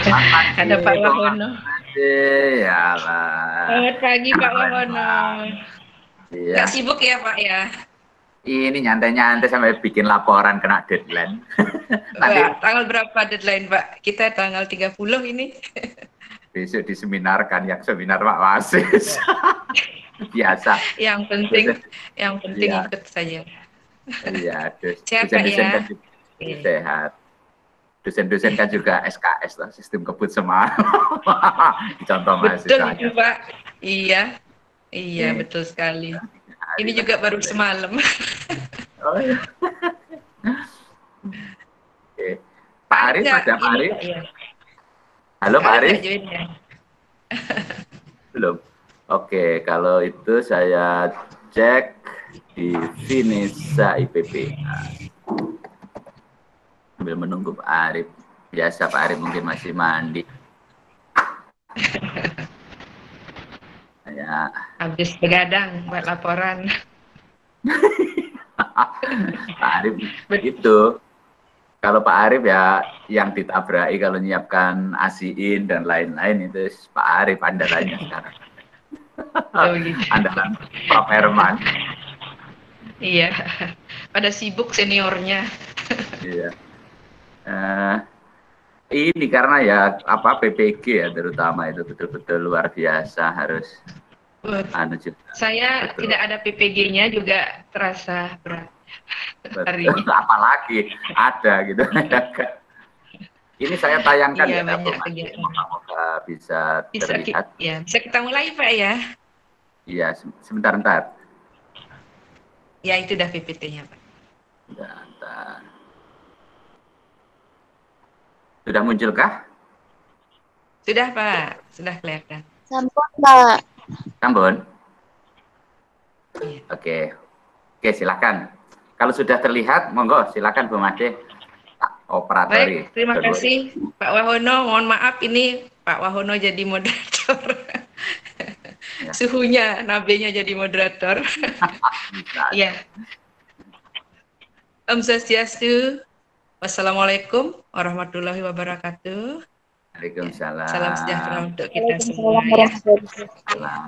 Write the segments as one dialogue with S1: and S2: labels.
S1: Selamat pagi,
S2: Ada Pak
S1: Bung
S2: Wahono.
S1: Ade. Ya lah.
S2: Selamat pagi Pak Wahono. Nggak
S1: Iya.
S2: sibuk ya Pak ya?
S1: Ini nyantai-nyantai sampai bikin laporan kena deadline.
S2: Wah,
S1: Nanti
S2: tanggal berapa deadline Pak? Kita tanggal 30 ini.
S1: besok diseminarkan yang seminar Pak Wasis. Biasa.
S2: Yang penting,
S1: Dosen,
S2: yang penting
S1: iya,
S2: ikut saja.
S1: iya.
S2: Sehat Pak
S1: Dosen-dosen kan
S2: ya?
S1: juga
S2: Oke.
S1: sehat. Dosen-dosen kan juga SKS lah, sistem kebut semua. Dicontoh
S2: Betul itu
S1: mahasiswanya.
S2: Pak. Iya, iya
S1: Ini
S2: betul sekali.
S1: hari
S2: Ini
S1: lah.
S2: juga baru semalam.
S1: Oh iya. Oke. Pak
S2: Pak Arif
S1: Arif,
S2: nggak
S1: ada Pak
S2: ini
S1: Arif?
S2: Pak ya?
S1: Halo
S2: Pak
S1: Pak
S2: Arif
S1: Arif?
S2: nggak join ya?
S1: Belum. Oke, kalau itu saya cek di Finisa IPP. Sambil menunggu Pak Arif. Biasa Pak Arif mungkin masih mandi. Ya,
S2: Habis begadang buat laporan.
S1: Pak Arif itu. Kalau Pak Arif ya yang ditabraki kalau nyiapkan asiin dan lain-lain itu Pak Arif andalannya sekarang.
S2: Oh gitu.
S1: Andalan Prof. Herman.
S2: Iya. Pada sibuk seniornya.
S1: Iya. Uh, ini karena ya apa PPG ya terutama itu betul-betul luar biasa harus anu juga
S2: Saya
S1: betul
S2: tidak ada PPG-nya juga terasa berat
S1: betul
S2: harinya.
S1: apalagi ada gitu. Ini saya tayangkan
S2: Iya
S1: ya
S2: banyak
S1: Bung Ade,
S2: kegiatan.
S1: moga bisa
S2: Bisa
S1: terlihat.
S2: ya, bisa kita mulai Pak ya.
S1: Iya sebentar.
S2: Ya itu udah PPT-nya Pak.
S1: Sebentar. Sudah munculkah?
S2: Sudah Pak, sudah kelihatan.
S3: Sampun, Mbak.
S1: Tambun.
S2: Iya.
S1: Oke silakan. Kalau sudah terlihat, monggo silakan Bu Made. Operatori.
S2: Baik, terima kasih Pak Wahono. Mohon maaf ini Pak Wahono jadi moderator.
S1: Ya.
S2: Suhunya, nabenya jadi moderator. Iya. Om Swastiastu. Wassalamualaikum warahmatullahi wabarakatuh.
S1: Waalaikumsalam.
S2: Salam sejahtera untuk kita semua
S3: Waalaikumsalam
S2: ya.
S3: warahmatullahi wabarakatuh.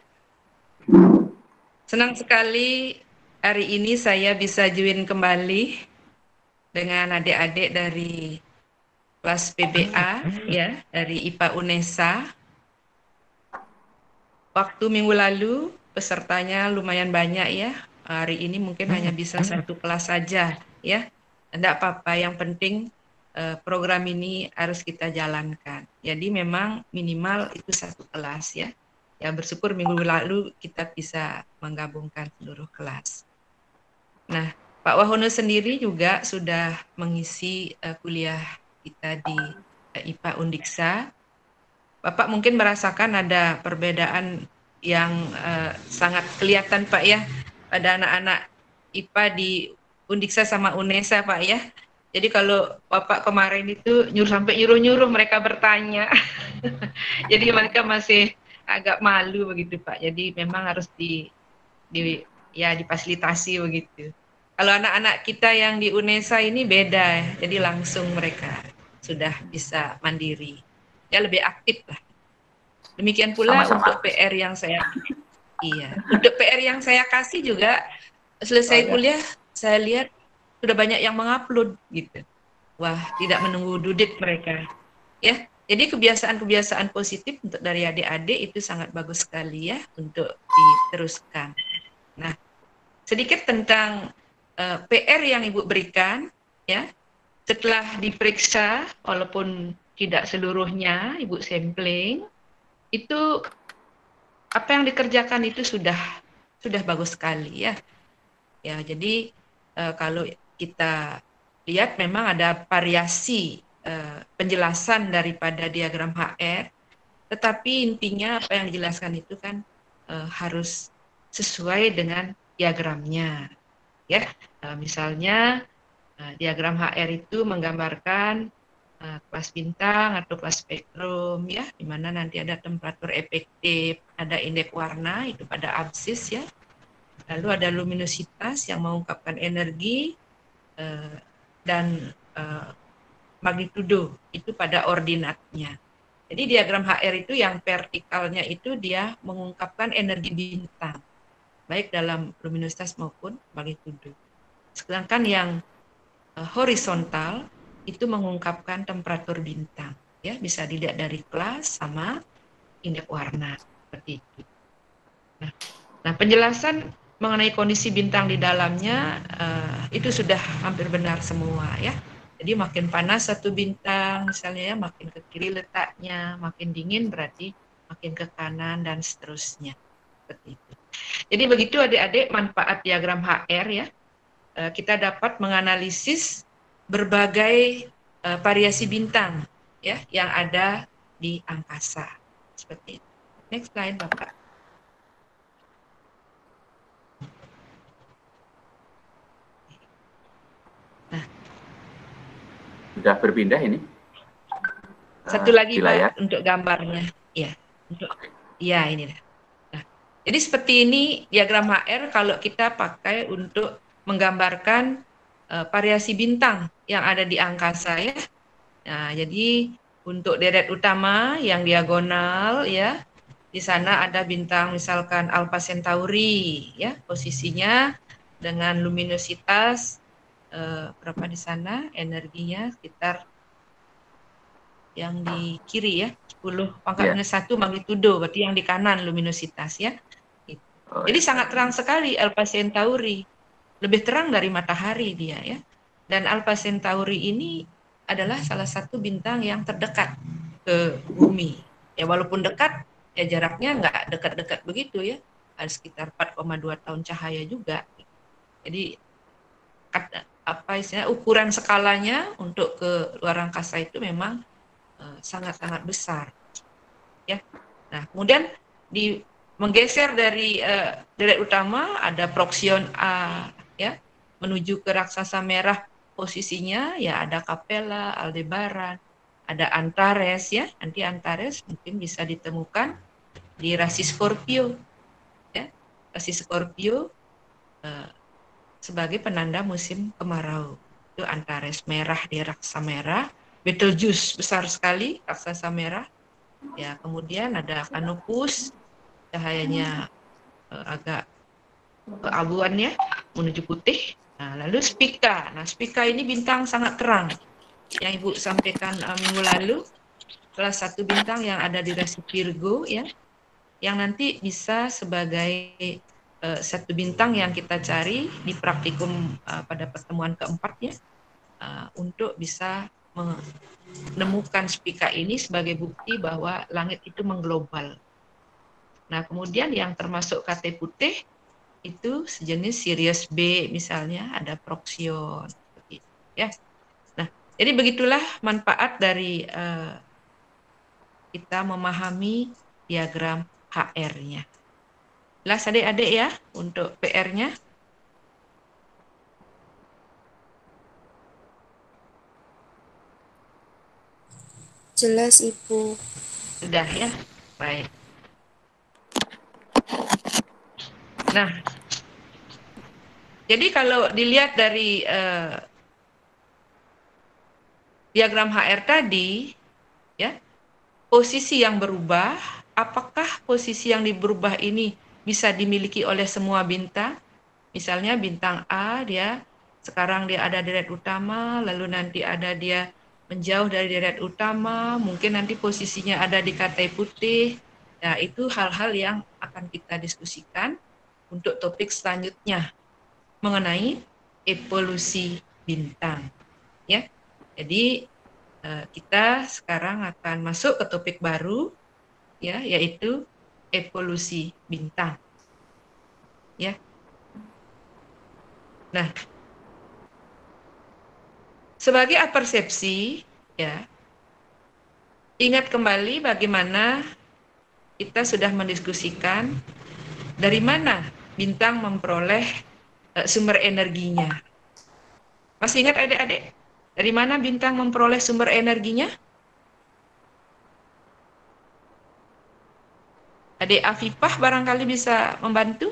S2: Senang sekali hari ini saya bisa join kembali dengan adik-adik dari kelas PBA ya, dari IPA UNESA. Waktu minggu lalu pesertanya lumayan banyak ya. Hari ini mungkin hanya bisa satu kelas saja ya. Tidak apa-apa, yang penting program ini harus kita jalankan. Jadi memang minimal itu satu kelas ya. Ya bersyukur minggu lalu kita bisa menggabungkan seluruh kelas. Nah, Pak Wahono sendiri juga sudah mengisi kuliah kita di IPA Undiksa. Bapak mungkin merasakan ada perbedaan yang sangat kelihatan Pak ya pada anak-anak IPA di Undiksa sama UNESA Pak ya. Jadi kalau Bapak kemarin itu sampai nyuruh-nyuruh mereka bertanya. Jadi mereka masih agak malu begitu Pak. Jadi memang harus difasilitasi begitu. Kalau anak-anak kita yang di UNESA ini beda, jadi langsung mereka sudah bisa mandiri. Ya lebih aktif lah. Demikian pula
S1: Sama-sama.
S2: untuk PR yang untuk PR yang saya kasih juga selesai kuliah saya lihat sudah banyak yang mengupload gitu. Wah, tidak menunggu dudit mereka. Ya, jadi kebiasaan-kebiasaan positif untuk dari adik-adik itu sangat bagus sekali ya untuk diteruskan. Nah, sedikit tentang PR yang Ibu berikan ya. Setelah diperiksa walaupun tidak seluruhnya Ibu sampling, itu apa yang dikerjakan itu sudah bagus sekali ya. Ya, jadi kalau kita lihat memang ada variasi penjelasan daripada diagram HR, tetapi intinya apa yang dijelaskan itu kan harus sesuai dengan diagramnya. Ya, misalnya diagram HR itu menggambarkan kelas bintang atau kelas spektrum ya, di mana nanti ada temperatur efektif, ada indeks warna itu pada absis ya. Lalu ada luminositas yang mengungkapkan energi dan magnitudo itu pada ordinatnya. Jadi diagram HR itu yang vertikalnya itu dia mengungkapkan energi bintang, baik dalam luminositas maupun magnitudo. Sedangkan yang horizontal itu mengungkapkan temperatur bintang. Ya, bisa dilihat dari kelas sama indeks warna seperti itu. Nah, penjelasan mengenai kondisi bintang di dalamnya itu sudah hampir benar semua ya. Jadi makin panas satu bintang misalnya ya, makin ke kiri letaknya, makin dingin berarti makin ke kanan dan seterusnya. Seperti itu. Jadi begitu adik-adik manfaat diagram HR ya. Kita dapat menganalisis berbagai variasi bintang ya yang ada di angkasa. Seperti itu. Next slide, Bapak.
S1: Sudah berpindah ini?
S2: Satu lagi
S1: di layar.
S2: Pak untuk gambarnya. Ya, ya ini. Nah, jadi seperti ini diagram HR kalau kita pakai untuk menggambarkan variasi bintang yang ada di angkasa ya. Nah, jadi untuk deret utama yang diagonal ya, di sana ada bintang misalkan Alpha Centauri ya, posisinya dengan luminositas berapa di sana, energinya sekitar yang di kiri ya, 10 pangkat minus 1 magnitudo, berarti yang di kanan luminositas ya. Jadi sangat terang sekali Alpha Centauri, lebih terang dari matahari dia ya. Dan Alpha Centauri ini adalah salah satu bintang yang terdekat ke bumi. Ya walaupun dekat, ya jaraknya nggak dekat-dekat begitu ya, ada sekitar 4,2 tahun cahaya juga. Jadi apa istilahnya ukuran skalanya untuk ke luar angkasa itu memang sangat-sangat besar ya. Nah, kemudian menggeser dari deret utama ada Proxion A ya menuju ke raksasa merah, posisinya ya ada Capella, Aldebaran, ada Antares ya. Nanti Antares mungkin bisa ditemukan di rasi Scorpio ya. Rasi Scorpio sebagai penanda musim kemarau. Itu Antares merah di raksasa merah. Betelgeuse besar sekali raksasa merah. Ya, kemudian ada Canopus, cahayanya agak keabuan ya, menuju putih. Nah, lalu Spica. Nah, Spica ini bintang sangat terang. Yang Ibu sampaikan minggu lalu, salah satu bintang yang ada di rasi Virgo ya, yang nanti bisa sebagai satu bintang yang kita cari di praktikum pada pertemuan keempat ya, untuk bisa menemukan Spica ini sebagai bukti bahwa langit itu mengglobal. Nah, kemudian yang termasuk KT putih itu sejenis Sirius B misalnya, ada Proxion ya. Nah, jadi begitulah manfaat dari kita memahami diagram HR-nya. Jelas adik-adik ya untuk PR-nya?
S3: Jelas, Ibu.
S2: Sudah ya, baik. Nah, jadi kalau dilihat dari diagram HR tadi, ya, posisi yang berubah, apakah posisi yang berubah ini bisa dimiliki oleh semua bintang? Misalnya bintang A sekarang dia ada deret utama, lalu nanti ada dia menjauh dari deret utama, mungkin nanti posisinya ada di KT putih. Nah, itu hal-hal yang akan kita diskusikan untuk topik selanjutnya mengenai evolusi bintang. Ya, jadi kita sekarang akan masuk ke topik baru, ya, yaitu evolusi bintang. Ya. Nah, sebagai apersepsi, ya, ingat kembali bagaimana kita sudah mendiskusikan dari mana bintang memperoleh sumber energinya. Masih ingat adik-adik? Dari mana bintang memperoleh sumber energinya? Adik Afifah barangkali bisa membantu?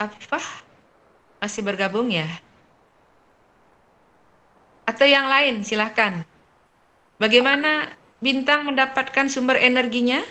S2: Afifah masih bergabung ya? Atau yang lain, silahkan. Bagaimana bintang mendapatkan sumber energinya?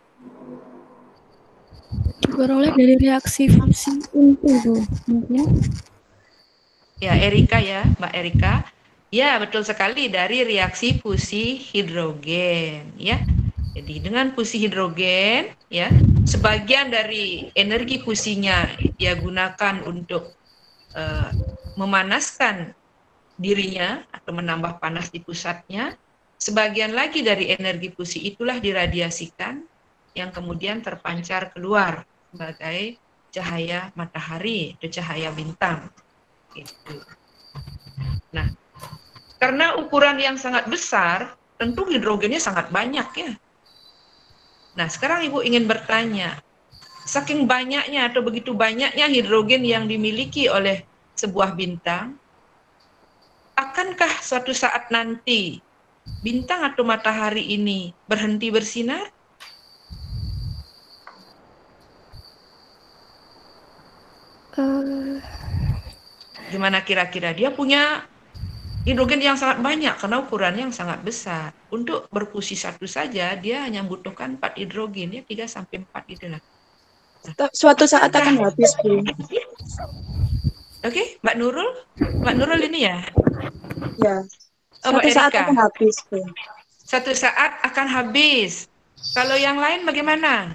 S4: Diperoleh dari reaksi fusi inti, Bu. Mungkin.
S2: Ya, Erika ya, Mbak Erika. Ya, betul sekali, dari reaksi fusi hidrogen ya. Jadi dengan fusi hidrogen ya, sebagian dari energi fusinya dia gunakan untuk memanaskan dirinya atau menambah panas di pusatnya. Sebagian lagi dari energi fusi itulah diradiasikan yang kemudian terpancar keluar sebagai cahaya matahari atau cahaya bintang. Gitu. Nah, karena ukuran yang sangat besar, tentu hidrogennya sangat banyak ya. Nah, sekarang Ibu ingin bertanya, saking banyaknya atau begitu banyaknya hidrogen yang dimiliki oleh sebuah bintang, akankah suatu saat nanti bintang atau matahari ini berhenti bersinar? Gimana kira-kira? Dia punya hidrogen yang sangat banyak karena ukurannya yang sangat besar. Untuk berfusi satu saja dia hanya membutuhkan 4 hidrogen ya, 3 sampai 4 gitu lah.
S3: Suatu saat akan habis, Bu.
S2: Oke, Mbak Nurul. Mbak Nurul ini ya?
S3: Ya.
S2: Oh, Mbak
S3: Suatu saat
S2: Erika.
S3: akan habis, Bu.
S2: Satu saat akan habis. Kalau yang lain bagaimana?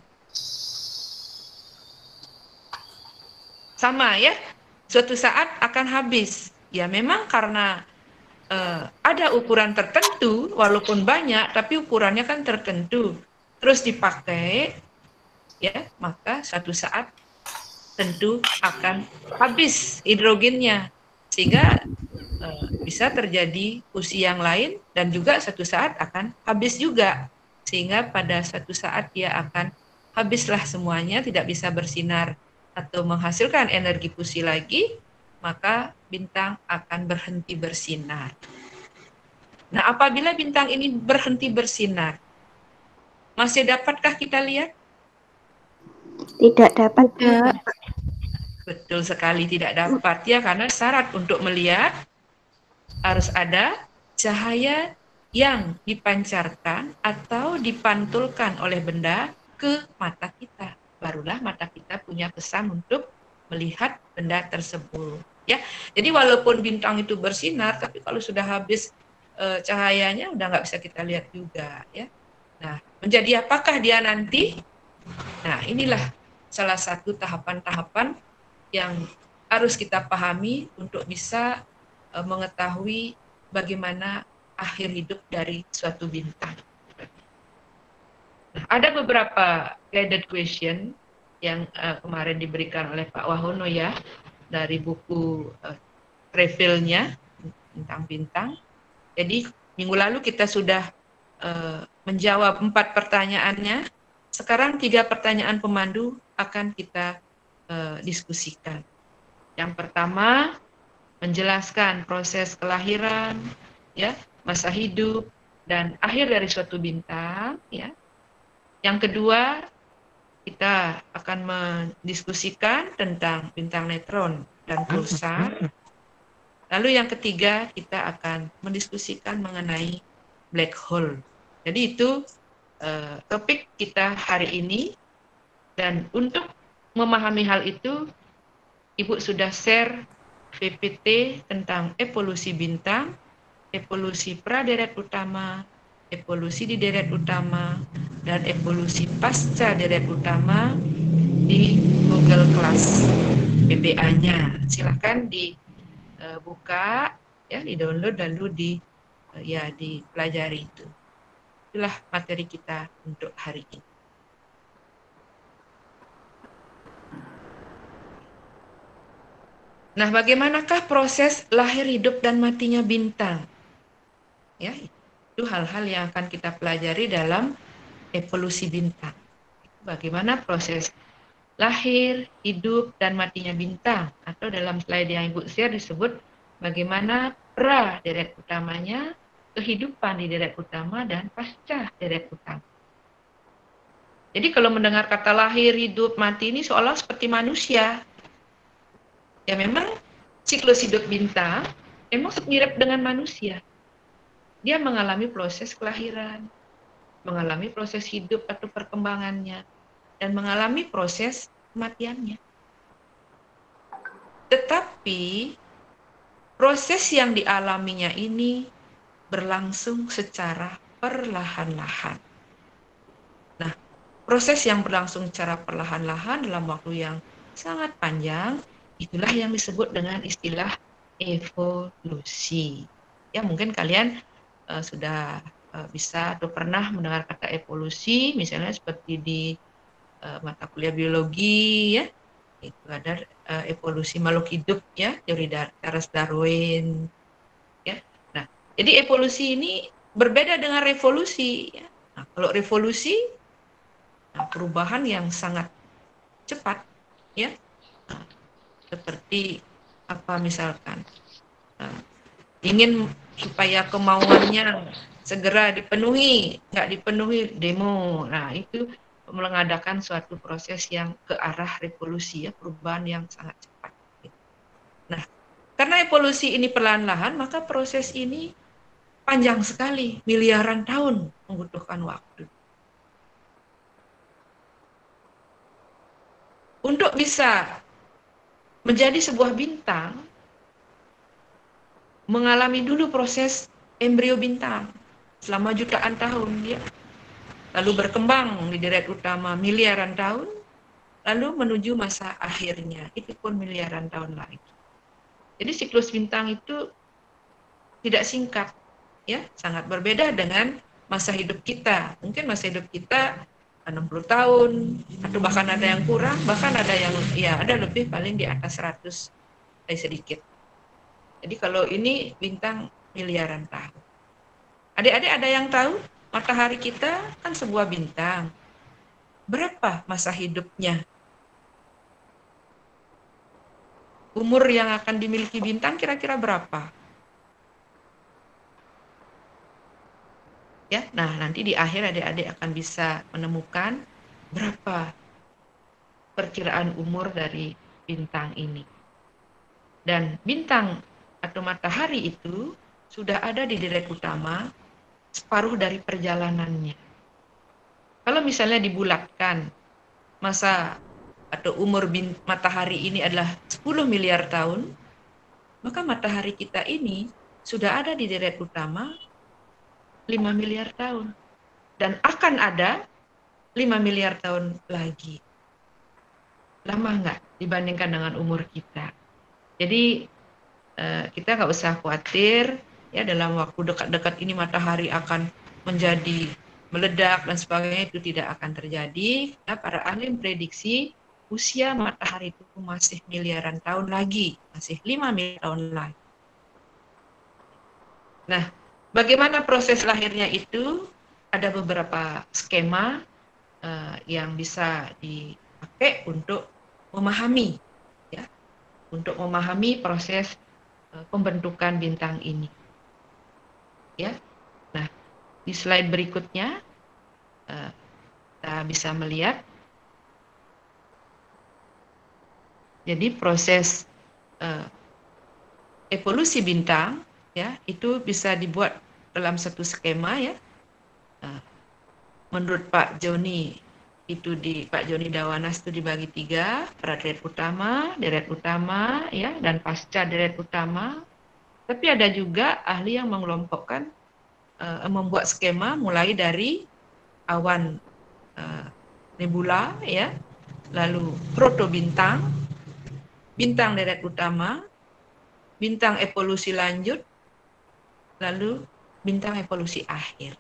S2: Sama ya? Suatu saat akan habis. Ya memang karena ada ukuran tertentu, walaupun banyak, tapi ukurannya kan tertentu. Terus dipakai, ya maka suatu saat tentu akan habis hidrogennya. Sehingga bisa terjadi fusi yang lain dan juga suatu saat akan habis juga. Sehingga pada suatu saat dia akan habislah semuanya, tidak bisa bersinar atau menghasilkan energi fusi lagi, maka bintang akan berhenti bersinar. Nah, apabila bintang ini berhenti bersinar, masih dapatkah kita lihat?
S3: Tidak dapat.
S4: Ya.
S2: Betul sekali tidak dapat ya, karena syarat untuk melihat harus ada cahaya yang dipancarkan atau dipantulkan oleh benda ke mata kita. Barulah mata kita punya kesan untuk melihat benda tersebut. Ya, jadi walaupun bintang itu bersinar, tapi kalau sudah habis cahayanya udah nggak bisa kita lihat juga. Ya, nah menjadi apakah dia nanti? Nah inilah salah satu tahapan-tahapan yang harus kita pahami untuk bisa mengetahui bagaimana akhir hidup dari suatu bintang. Nah, ada beberapa guided question yang kemarin diberikan oleh Pak Wahono ya, dari buku travelnya tentang bintang. Jadi minggu lalu kita sudah menjawab 4 pertanyaannya. Sekarang 3 pertanyaan pemandu akan kita diskusikan. Yang pertama, menjelaskan proses kelahiran, ya, masa hidup dan akhir dari suatu bintang, ya. Yang kedua, kita akan mendiskusikan tentang bintang neutron dan pulsar. Lalu yang ketiga, kita akan mendiskusikan mengenai black hole. Jadi itu topik kita hari ini, dan untuk memahami hal itu, Ibu sudah share PPT tentang evolusi bintang, evolusi pra-deret utama, evolusi di deret utama, dan evolusi pasca deret utama di Google Class PBA-nya. Silakan dibuka, ya, di-download lalu dipelajari itu. Itulah materi kita untuk hari ini. Nah, bagaimanakah proses lahir, hidup, dan matinya bintang? Ya, itu hal-hal yang akan kita pelajari dalam evolusi bintang. Bagaimana proses lahir, hidup, dan matinya bintang, atau dalam slide yang Ibu share disebut bagaimana pra deret utamanya, kehidupan di deret utama, dan pasca deret utama. Jadi kalau mendengar kata lahir, hidup, mati ini seolah seperti manusia. Ya memang siklus hidup bintang memang mirip dengan manusia. Dia mengalami proses kelahiran, mengalami proses hidup atau perkembangannya, dan mengalami proses kematiannya. Tetapi proses yang dialaminya ini berlangsung secara perlahan-lahan. Nah, proses yang berlangsung secara perlahan-lahan dalam waktu yang sangat panjang, itulah yang disebut dengan istilah evolusi. Ya, mungkin kalian sudah bisa atau pernah mendengar kata evolusi, misalnya seperti di mata kuliah biologi, ya, itu ada evolusi makhluk hidup, ya, teori Charles Darwin, ya. Nah, jadi evolusi ini berbeda dengan revolusi, ya. Nah, kalau revolusi, perubahan yang sangat cepat, ya, seperti apa misalkan ingin supaya kemauannya segera dipenuhi, nggak dipenuhi demo. Nah, itu mengadakan suatu proses yang ke arah revolusi, ya, perubahan yang sangat cepat. Nah, karena evolusi ini perlahan-lahan, maka proses ini panjang sekali, miliaran tahun membutuhkan waktu. Untuk bisa menjadi sebuah bintang, mengalami dulu proses embrio bintang selama jutaan tahun, ya. Lalu berkembang di deret utama miliaran tahun, lalu menuju masa akhirnya, itu pun miliaran tahun lagi. Jadi siklus bintang itu tidak singkat, ya, sangat berbeda dengan masa hidup kita. Mungkin masa hidup kita 60 tahun, atau bahkan ada yang kurang, bahkan ada yang, ya, ada lebih, paling di atas 100 sedikit. Jadi kalau ini bintang miliaran tahun. Adik-adik ada yang tahu matahari kita kan sebuah bintang. Berapa masa hidupnya? Umur yang akan dimiliki bintang kira-kira berapa? Ya, nah nanti di akhir adik-adik akan bisa menemukan berapa perkiraan umur dari bintang ini. Dan bintang atau matahari itu sudah ada di deret utama separuh dari perjalanannya. Kalau misalnya dibulatkan masa atau umur matahari ini adalah 10 miliar tahun, maka matahari kita ini sudah ada di deret utama 5 miliar tahun. Dan akan ada 5 miliar tahun lagi. Lama nggak dibandingkan dengan umur kita? Jadi kita nggak usah khawatir, ya, dalam waktu dekat-dekat ini matahari akan menjadi meledak dan sebagainya, itu tidak akan terjadi. Karena para ahli memprediksi usia matahari itu masih miliaran tahun lagi, masih 5 miliar tahun lagi. Nah, bagaimana proses lahirnya itu? Ada beberapa skema yang bisa dipakai untuk memahami, ya, untuk memahami proses pembentukan bintang ini, ya. Nah, di slide berikutnya kita bisa melihat, jadi proses evolusi bintang, ya, itu bisa dibuat dalam satu skema, ya. Menurut Pak Joni itu Pak Joni Dawanas itu dibagi 3, deret utama, ya, dan pasca deret utama. Tapi ada juga ahli yang mengelompokkan, membuat skema mulai dari awan nebula, ya, lalu protobintang, bintang deret utama, bintang evolusi lanjut, lalu bintang evolusi akhir.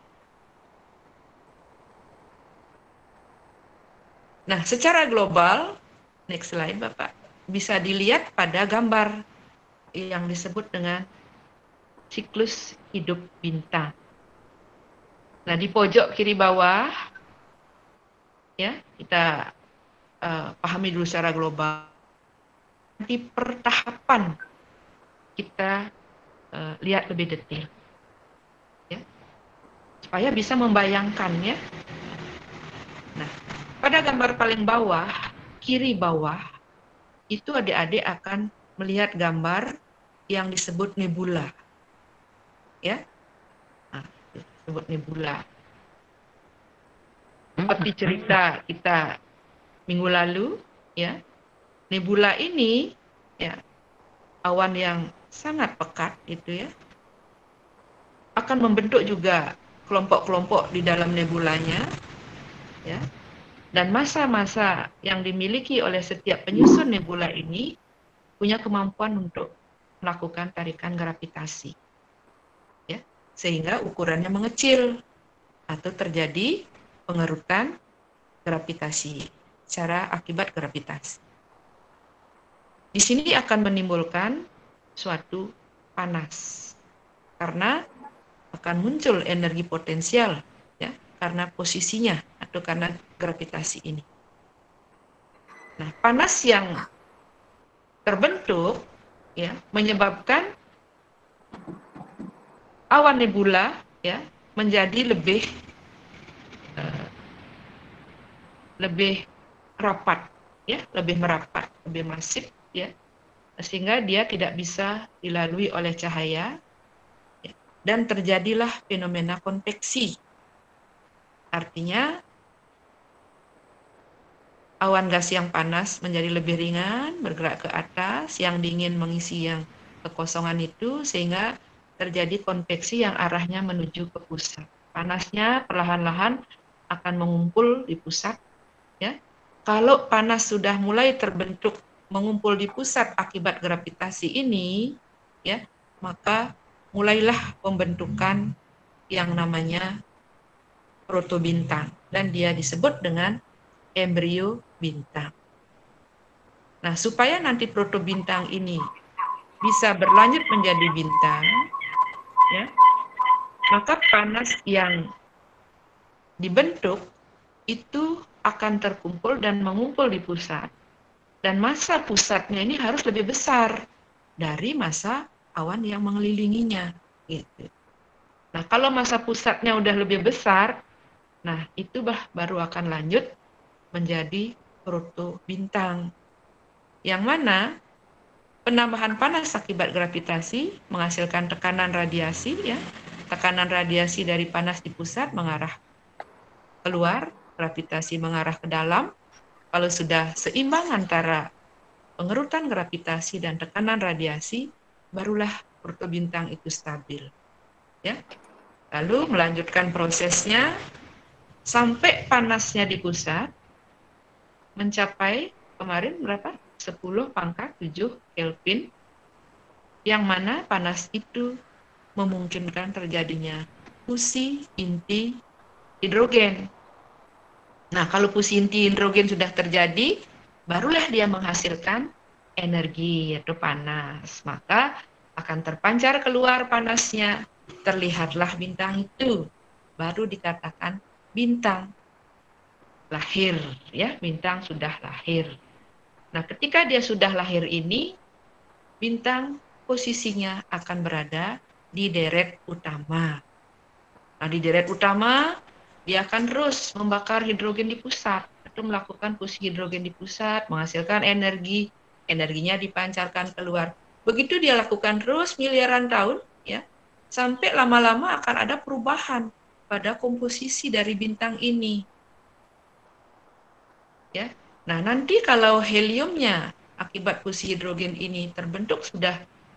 S2: Nah, secara global, next slide Bapak, bisa dilihat pada gambar yang disebut dengan siklus hidup bintang. Nah, di pojok kiri bawah, ya, kita pahami dulu secara global. Di pertahapan kita lihat lebih detail, ya, supaya bisa membayangkannya. Nah, pada gambar paling bawah, kiri bawah, itu adik-adik akan melihat gambar yang disebut nebula, ya. Nah, disebut nebula. Seperti cerita kita minggu lalu, ya. Nebula ini, ya, awan yang sangat pekat, gitu ya, akan membentuk juga kelompok-kelompok di dalam nebulanya, ya. Dan massa-massa yang dimiliki oleh setiap penyusun nebula ini punya kemampuan untuk melakukan tarikan gravitasi, ya, sehingga ukurannya mengecil atau terjadi pengerutan gravitasi secara akibat gravitasi. Di sini akan menimbulkan suatu panas karena akan muncul energi potensial, ya, karena posisinya atau karena gravitasi ini. Nah, panas yang terbentuk, ya, menyebabkan awan nebula, ya, menjadi lebih rapat, ya, lebih merapat, lebih masif, ya, sehingga dia tidak bisa dilalui oleh cahaya, ya, dan terjadilah fenomena konveksi. Artinya awan gas yang panas menjadi lebih ringan, bergerak ke atas, yang dingin mengisi yang kekosongan itu, sehingga terjadi konveksi yang arahnya menuju ke pusat. Panasnya perlahan-lahan akan mengumpul di pusat, ya. Kalau panas sudah mulai terbentuk mengumpul di pusat akibat gravitasi ini, ya, maka mulailah pembentukan yang namanya protobintang, dan dia disebut dengan embrio bintang. Nah, supaya nanti protobintang ini bisa berlanjut menjadi bintang, ya, maka panas yang dibentuk itu akan terkumpul dan mengumpul di pusat. Dan massa pusatnya ini harus lebih besar dari massa awan yang mengelilinginya. Gitu. Nah, kalau massa pusatnya udah lebih besar, nah itu baru akan lanjut menjadi protobintang. Yang mana penambahan panas akibat gravitasi menghasilkan tekanan radiasi, ya. Tekanan radiasi dari panas di pusat mengarah keluar, gravitasi mengarah ke dalam. Kalau sudah seimbang antara pengerutan gravitasi dan tekanan radiasi, barulah protobintang itu stabil, ya. Lalu melanjutkan prosesnya sampai panasnya di pusat mencapai kemarin berapa? 10⁻⁷ Kelvin, yang mana panas itu memungkinkan terjadinya fusi inti hidrogen. Nah, kalau fusi inti hidrogen sudah terjadi, barulah dia menghasilkan energi yaitu panas. Maka akan terpancar keluar panasnya, terlihatlah bintang itu. Baru dikatakan bintang lahir, ya, bintang sudah lahir. Nah, ketika dia sudah lahir ini, bintang posisinya akan berada di deret utama. Nah, di deret utama, dia akan terus membakar hidrogen di pusat, atau melakukan fusi hidrogen di pusat, menghasilkan energi, energinya dipancarkan keluar. Begitu dia lakukan terus miliaran tahun, ya, sampai lama-lama akan ada perubahan pada komposisi dari bintang ini. Ya. Nah, nanti kalau heliumnya akibat fusi hidrogen ini terbentuk sudah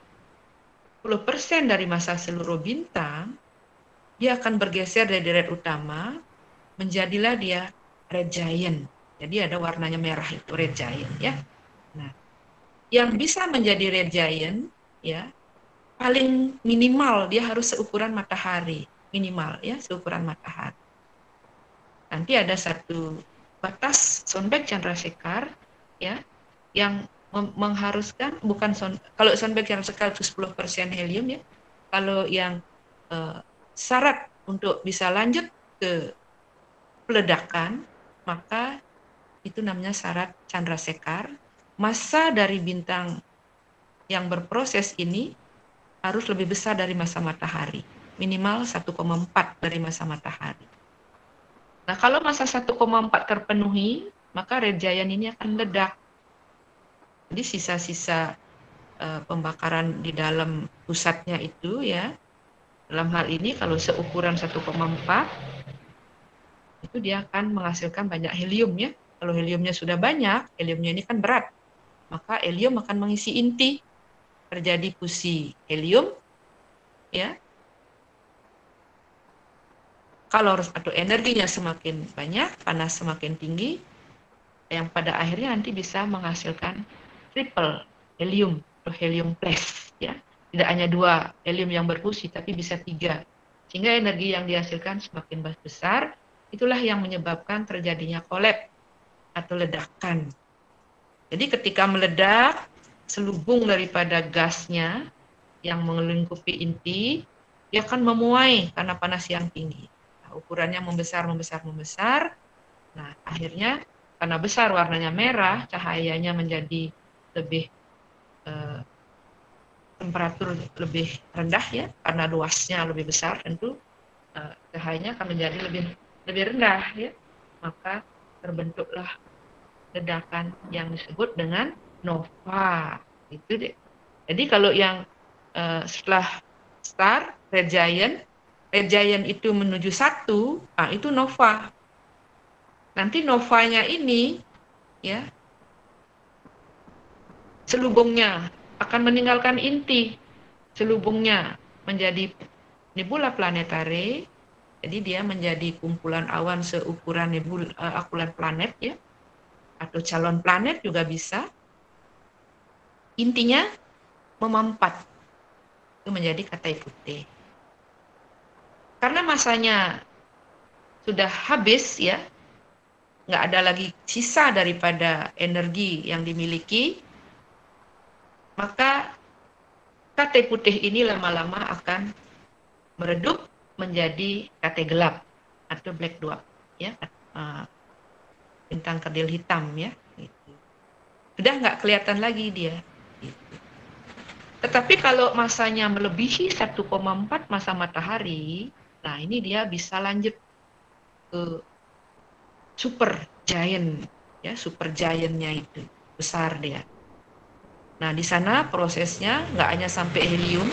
S2: 10% dari massa seluruh bintang, dia akan bergeser dari deret utama, menjadilah dia red giant. Jadi ada warnanya merah itu red giant, ya. Nah, yang bisa menjadi red giant, ya, paling minimal dia harus seukuran matahari, minimal, ya, seukuran matahari. Nanti ada satu batas Sonbeck-Chandrasekhar, ya, yang mengharuskan, bukan kalau Sonbeck-Chandrasekhar itu 10% helium, ya. Kalau yang syarat untuk bisa lanjut ke peledakan, maka itu namanya syarat Chandrasekhar. Massa dari bintang yang berproses ini harus lebih besar dari massa matahari, minimal 1,4 dari massa matahari. Nah, kalau massa 1,4 terpenuhi, maka red giant ini akan meledak. Jadi sisa-sisa pembakaran di dalam pusatnya itu ya. Dalam hal ini kalau seukuran 1,4 itu dia akan menghasilkan banyak helium ya. Kalau heliumnya sudah banyak, heliumnya ini kan berat, maka helium akan mengisi inti, terjadi fusi helium ya. Kalor atau energinya semakin banyak, panas semakin tinggi, yang pada akhirnya nanti bisa menghasilkan triple helium atau helium plus ya. Tidak hanya 2 helium yang berfusi, tapi bisa 3. Sehingga energi yang dihasilkan semakin besar, itulah yang menyebabkan terjadinya kolap atau ledakan. Jadi ketika meledak, selubung daripada gasnya yang melingkupi inti, dia akan memuai karena panas yang tinggi. Nah, ukurannya membesar. Nah, akhirnya karena besar warnanya merah, cahayanya menjadi lebih temperatur lebih rendah ya, karena luasnya lebih besar tentu cahayanya akan menjadi lebih rendah ya. Maka terbentuklah ledakan yang disebut dengan nova. Itu deh. Jadi kalau yang setelah star, red giant itu menuju 1, nah itu nova. Nanti novanya ini ya selubungnya akan meninggalkan inti. Selubungnya menjadi nebula planetare. Jadi dia menjadi kumpulan awan seukuran akulan planet ya, atau calon planet juga bisa. Intinya memampat, itu menjadi katai putih. Karena masanya sudah habis ya, nggak ada lagi sisa daripada energi yang dimiliki, maka katai putih ini lama-lama akan meredup menjadi katai gelap atau black dwarf ya, bintang kerdil hitam ya. Sudah nggak kelihatan lagi dia. Tetapi kalau masanya melebihi 1,4 masa matahari, nah ini dia bisa lanjut ke super giant ya, super giant-nya itu besar dia. Nah di sana prosesnya nggak hanya sampai helium,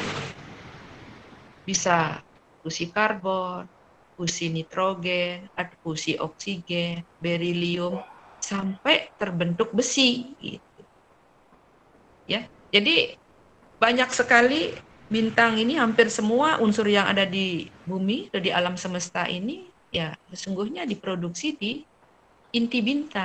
S2: bisa fusi karbon, fusi nitrogen, fusi oksigen, berilium, sampai terbentuk besi gitu. Ya. Jadi banyak sekali bintang ini, hampir semua unsur yang ada di bumi atau di alam semesta ini ya sesungguhnya diproduksi di inti bintang.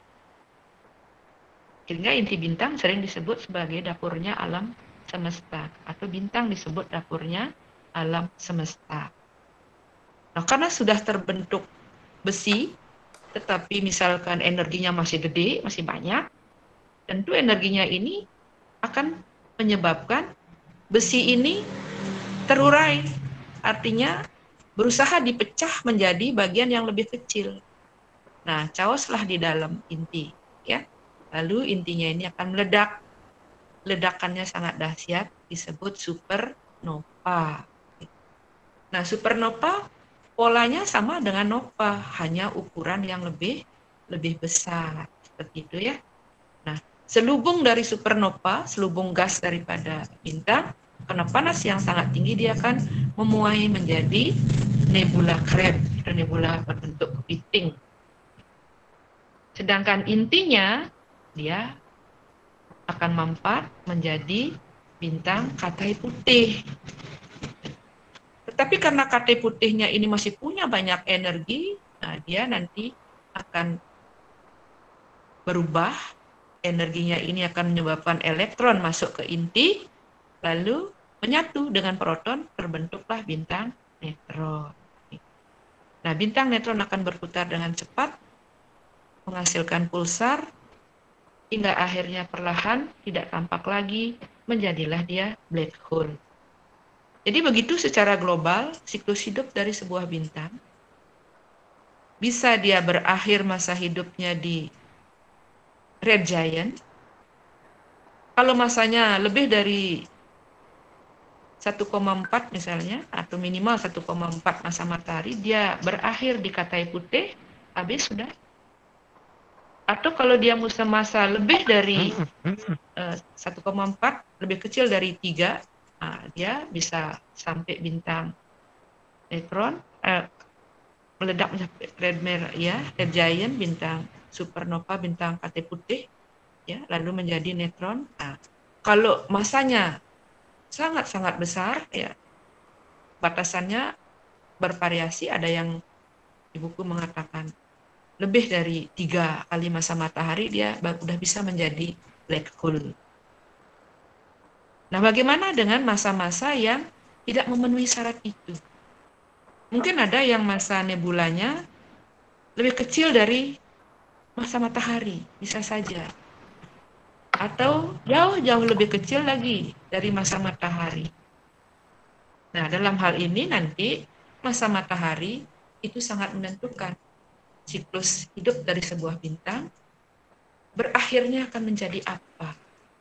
S2: Sehingga inti bintang sering disebut sebagai dapurnya alam semesta, atau bintang disebut dapurnya alam semesta. Nah, karena sudah terbentuk besi, tetapi misalkan energinya masih gede, masih banyak, tentu energinya ini akan menyebabkan besi ini terurai, artinya berusaha dipecah menjadi bagian yang lebih kecil. Nah, chaoslah di dalam inti, ya. Lalu intinya ini akan meledak. Ledakannya sangat dahsyat, disebut supernova. Nah, supernova polanya sama dengan nova, hanya ukuran yang lebih besar, seperti itu ya. Nah, selubung dari supernova, selubung gas daripada bintang, karena panas yang sangat tinggi, dia akan memuai menjadi nebula Crab, atau nebula berbentuk kepiting. Sedangkan intinya, dia akan mampat menjadi bintang katai putih. Tetapi karena katai putihnya ini masih punya banyak energi, nah dia nanti akan berubah. Energinya ini akan menyebabkan elektron masuk ke inti, lalu menyatu dengan proton, terbentuklah bintang neutron. Nah, bintang neutron akan berputar dengan cepat, menghasilkan pulsar, hingga akhirnya perlahan tidak tampak lagi, menjadilah dia black hole. Jadi begitu secara global siklus hidup dari sebuah bintang. Bisa dia berakhir masa hidupnya di red giant. Kalau masanya lebih dari 1,4 misalnya, atau minimal 1,4 masa matahari, dia berakhir di katai putih, habis sudah. Atau kalau dia masa lebih dari 1,4, lebih kecil dari 3, dia bisa sampai bintang neutron, meledak mencapai red merah, ya, red giant, bintang supernova, bintang katai putih, ya, lalu menjadi neutron. Kalau masanya sangat-sangat besar, ya, batasannya bervariasi. Ada yang di buku mengatakan lebih dari 3 kali masa matahari dia udah bisa menjadi black hole. Nah, bagaimana dengan masa-masa yang tidak memenuhi syarat itu? Mungkin ada yang masa nebulanya lebih kecil dari masa matahari, bisa saja. Atau jauh-jauh lebih kecil lagi dari masa matahari. Nah, dalam hal ini nanti masa matahari itu sangat menentukan siklus hidup dari sebuah bintang berakhirnya akan menjadi apa.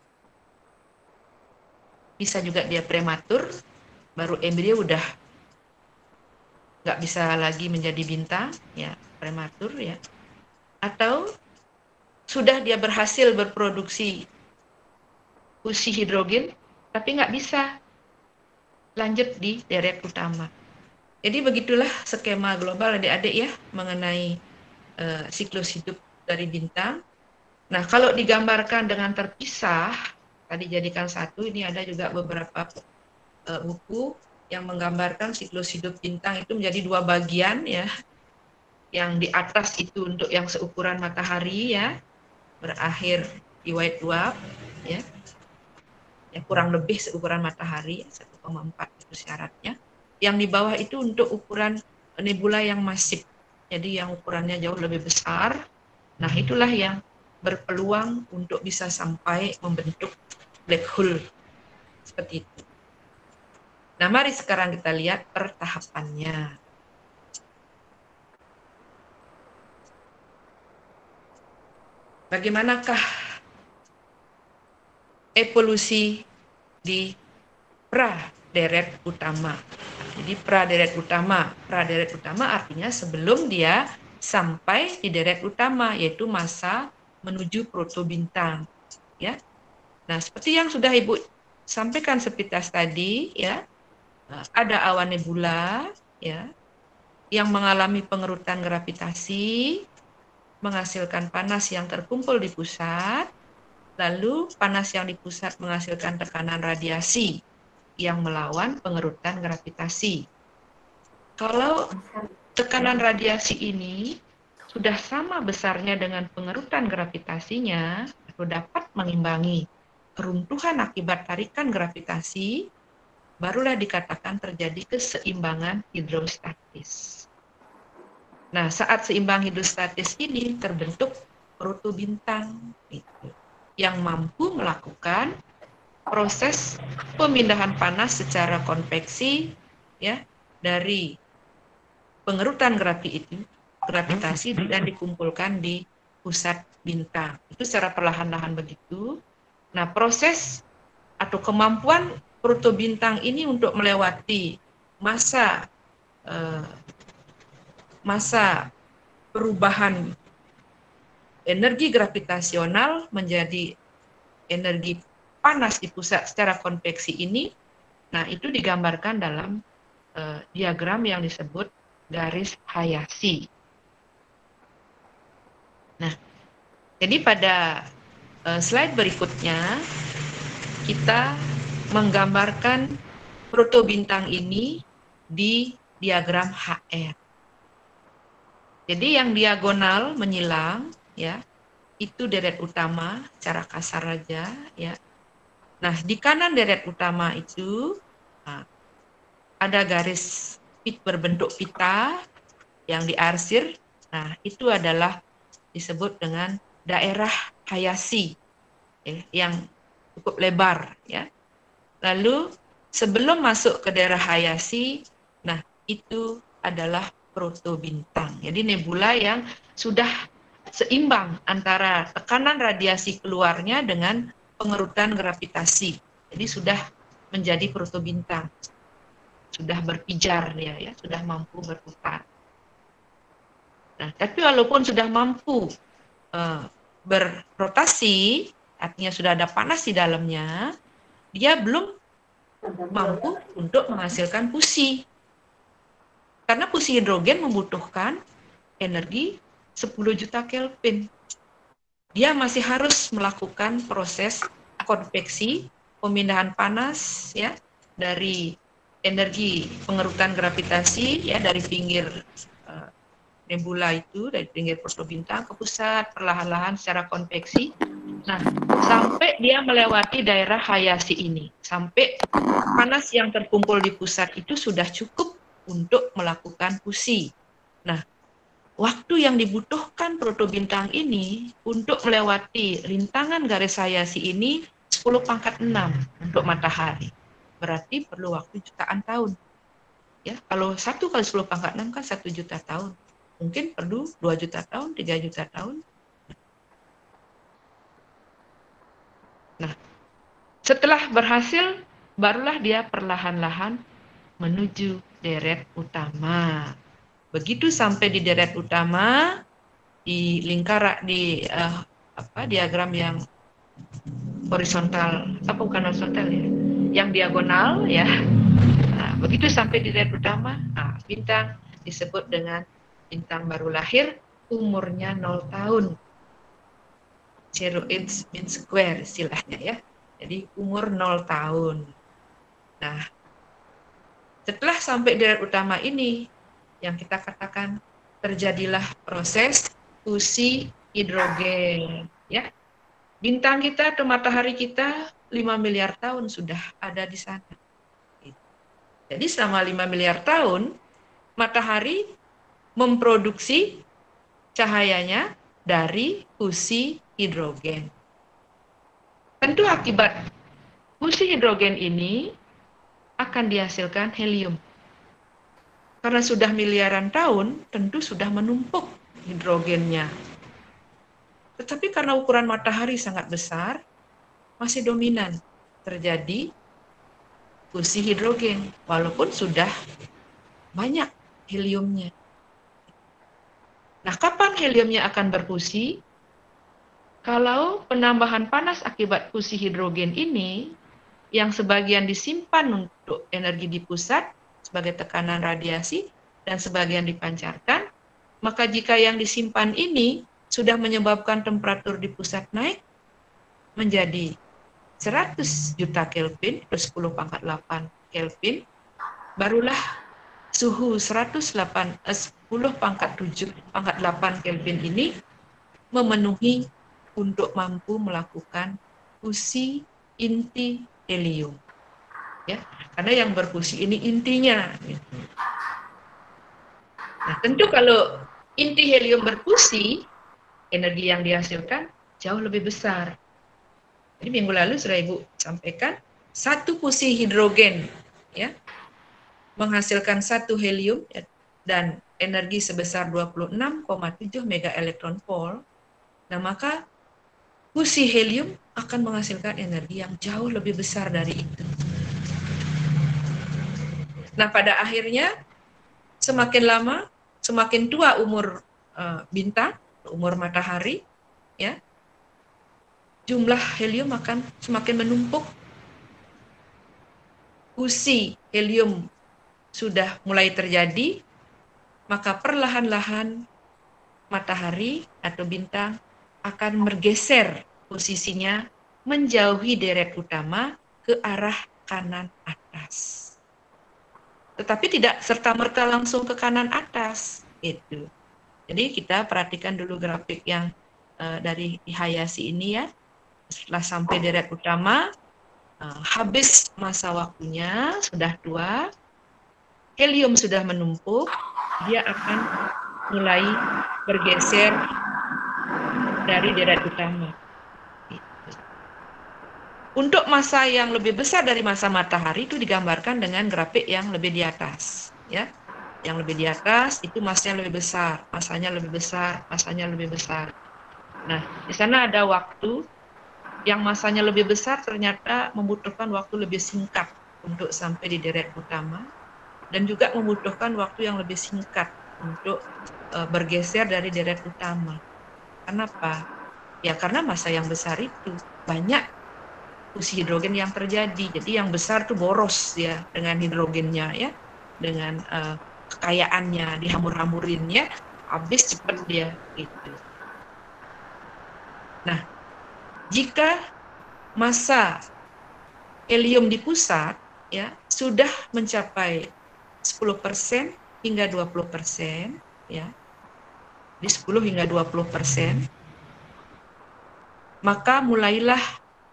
S2: Bisa juga dia prematur, baru embrio udah nggak bisa lagi menjadi bintang, ya, prematur, ya. Atau sudah dia berhasil berproduksi fusi hidrogen, tapi nggak bisa lanjut di deret utama. Jadi begitulah skema global adik-adik ya mengenai siklus hidup dari bintang. Nah, kalau digambarkan dengan terpisah, tadi jadikan satu, ini ada juga beberapa buku yang menggambarkan siklus hidup bintang itu menjadi 2 bagian, ya. Yang di atas itu untuk yang seukuran matahari, ya, berakhir di white dwarf, ya. Yang kurang lebih seukuran matahari, 1,4 itu syaratnya. Yang di bawah itu untuk ukuran nebula yang masif. Jadi yang ukurannya jauh lebih besar. Nah, itulah yang berpeluang untuk bisa sampai membentuk black hole seperti itu. Nah, mari sekarang kita lihat pertahapannya. Bagaimanakah evolusi di praderet utama? Jadi praderet utama artinya sebelum dia sampai di deret utama, yaitu masa menuju protobintang, ya. Nah, seperti yang sudah Ibu sampaikan sepintas tadi, ya, ada awan nebula, ya, yang mengalami pengerutan gravitasi, menghasilkan panas yang terkumpul di pusat, lalu panas yang di pusat menghasilkan tekanan radiasi yang melawan pengerutan gravitasi. Kalau tekanan radiasi ini sudah sama besarnya dengan pengerutan gravitasinya, atau dapat mengimbangi keruntuhan akibat tarikan gravitasi, barulah dikatakan terjadi keseimbangan hidrostatis. Nah, saat seimbang hidrostatis ini terbentuk protobintang yang mampu melakukan proses pemindahan panas secara konveksi, ya, dari pengerutan gravitasi dan dikumpulkan di pusat bintang. Itu secara perlahan-lahan begitu. Nah, proses atau kemampuan protobintang ini untuk melewati masa perubahan energi gravitasional menjadi energi panas di pusat secara konveksi ini, nah itu digambarkan dalam diagram yang disebut garis Hayashi. Nah, jadi pada slide berikutnya kita menggambarkan protobintang ini di diagram HR. Jadi yang diagonal menyilang, ya, itu deret utama secara kasar aja, ya. Nah, di kanan deret utama itu ada garis berbentuk pita yang diarsir. Nah, itu adalah disebut dengan daerah Hayashi, ya, yang cukup lebar, ya. Lalu sebelum masuk ke daerah Hayashi, nah itu adalah protobintang. Jadi nebula yang sudah seimbang antara tekanan radiasi keluarnya dengan pengerutan gravitasi. Jadi sudah menjadi protobintang. Sudah berpijar dia, ya, sudah mampu berputar. Nah, tapi walaupun sudah mampu berrotasi, artinya sudah ada panas di dalamnya, dia belum mampu untuk menghasilkan fusi. Karena fusi hidrogen membutuhkan energi 10 juta Kelvin. Dia masih harus melakukan proses konveksi, pemindahan panas ya dari energi pengerutan gravitasi ya dari pinggir nebula itu, dari pinggir protobintang ke pusat perlahan-lahan secara konveksi. Nah, sampai dia melewati daerah Hayashi ini, sampai panas yang terkumpul di pusat itu sudah cukup untuk melakukan fusi. Nah, waktu yang dibutuhkan protobintang ini untuk melewati rintangan garis Hayashi ini 10 pangkat 6 untuk matahari. Berarti perlu waktu jutaan tahun. Ya, kalau 1 kali 10 pangkat 6 kan 1 juta tahun. Mungkin perlu 2 juta tahun, 3 juta tahun. Nah, setelah berhasil, barulah dia perlahan-lahan menuju deret utama. Begitu sampai di deret utama, di lingkaran di diagram yang horizontal, bukan horizontal ya, yang diagonal ya. Nah, begitu sampai di deret utama, bintang disebut dengan bintang baru lahir, umurnya 0 tahun. 0 age mean square istilahnya ya. Jadi umur 0 tahun. Nah, setelah sampai deret utama ini, yang kita katakan terjadilah proses fusi hidrogen ya. Bintang kita atau matahari kita 5 miliar tahun sudah ada di sana. Jadi selama 5 miliar tahun matahari memproduksi cahayanya dari fusi hidrogen. Tentu akibat fusi hidrogen ini akan dihasilkan helium. Karena sudah miliaran tahun, tentu sudah menumpuk hidrogennya. Tetapi karena ukuran matahari sangat besar, masih dominan terjadi fusi hidrogen, walaupun sudah banyak heliumnya. Nah, kapan heliumnya akan berfusi? Kalau penambahan panas akibat fusi hidrogen ini, yang sebagian disimpan untuk energi di pusat, sebagai tekanan radiasi, dan sebagian dipancarkan, maka jika yang disimpan ini sudah menyebabkan temperatur di pusat naik menjadi 100 juta Kelvin plus 10 pangkat 8 Kelvin, barulah suhu 10 pangkat 7 pangkat 8 Kelvin ini memenuhi untuk mampu melakukan fusi inti helium. Ya, karena yang berfusi ini intinya. Nah, tentu kalau inti helium berfusi, energi yang dihasilkan jauh lebih besar. Jadi minggu lalu sudah Ibu sampaikan, satu fusi hidrogen ya menghasilkan satu helium dan energi sebesar 26,7 mega elektron volt. Nah, maka fusi helium akan menghasilkan energi yang jauh lebih besar dari itu. Nah, pada akhirnya semakin lama, semakin tua umur bintang, umur matahari, ya, jumlah helium akan semakin menumpuk. Fusi helium sudah mulai terjadi, maka perlahan-lahan matahari atau bintang akan bergeser posisinya menjauhi deret utama ke arah kanan atas. Tetapi tidak serta-merta langsung ke kanan atas, gitu. Jadi kita perhatikan dulu grafik yang dari Hayashi ini ya. Setelah sampai deret utama, habis masa waktunya, sudah tua, helium sudah menumpuk, dia akan mulai bergeser dari deret utama. Untuk masa yang lebih besar dari masa matahari itu digambarkan dengan grafik yang lebih di atas, ya. Yang lebih di atas itu masanya lebih besar, masanya lebih besar, masanya lebih besar. Nah, di sana ada waktu yang masanya lebih besar ternyata membutuhkan waktu lebih singkat untuk sampai di deret utama dan juga membutuhkan waktu yang lebih singkat untuk bergeser dari deret utama. Kenapa? Ya karena massa yang besar itu banyak fusi hidrogen yang terjadi. Jadi yang besar tuh boros ya dengan hidrogennya ya, dengan kekayaannya dihamur-hamurin ya, habis cepet dia gitu. Nah, jika massa helium di pusat ya sudah mencapai 10% hingga 20% ya, di 10 hingga 20%, maka mulailah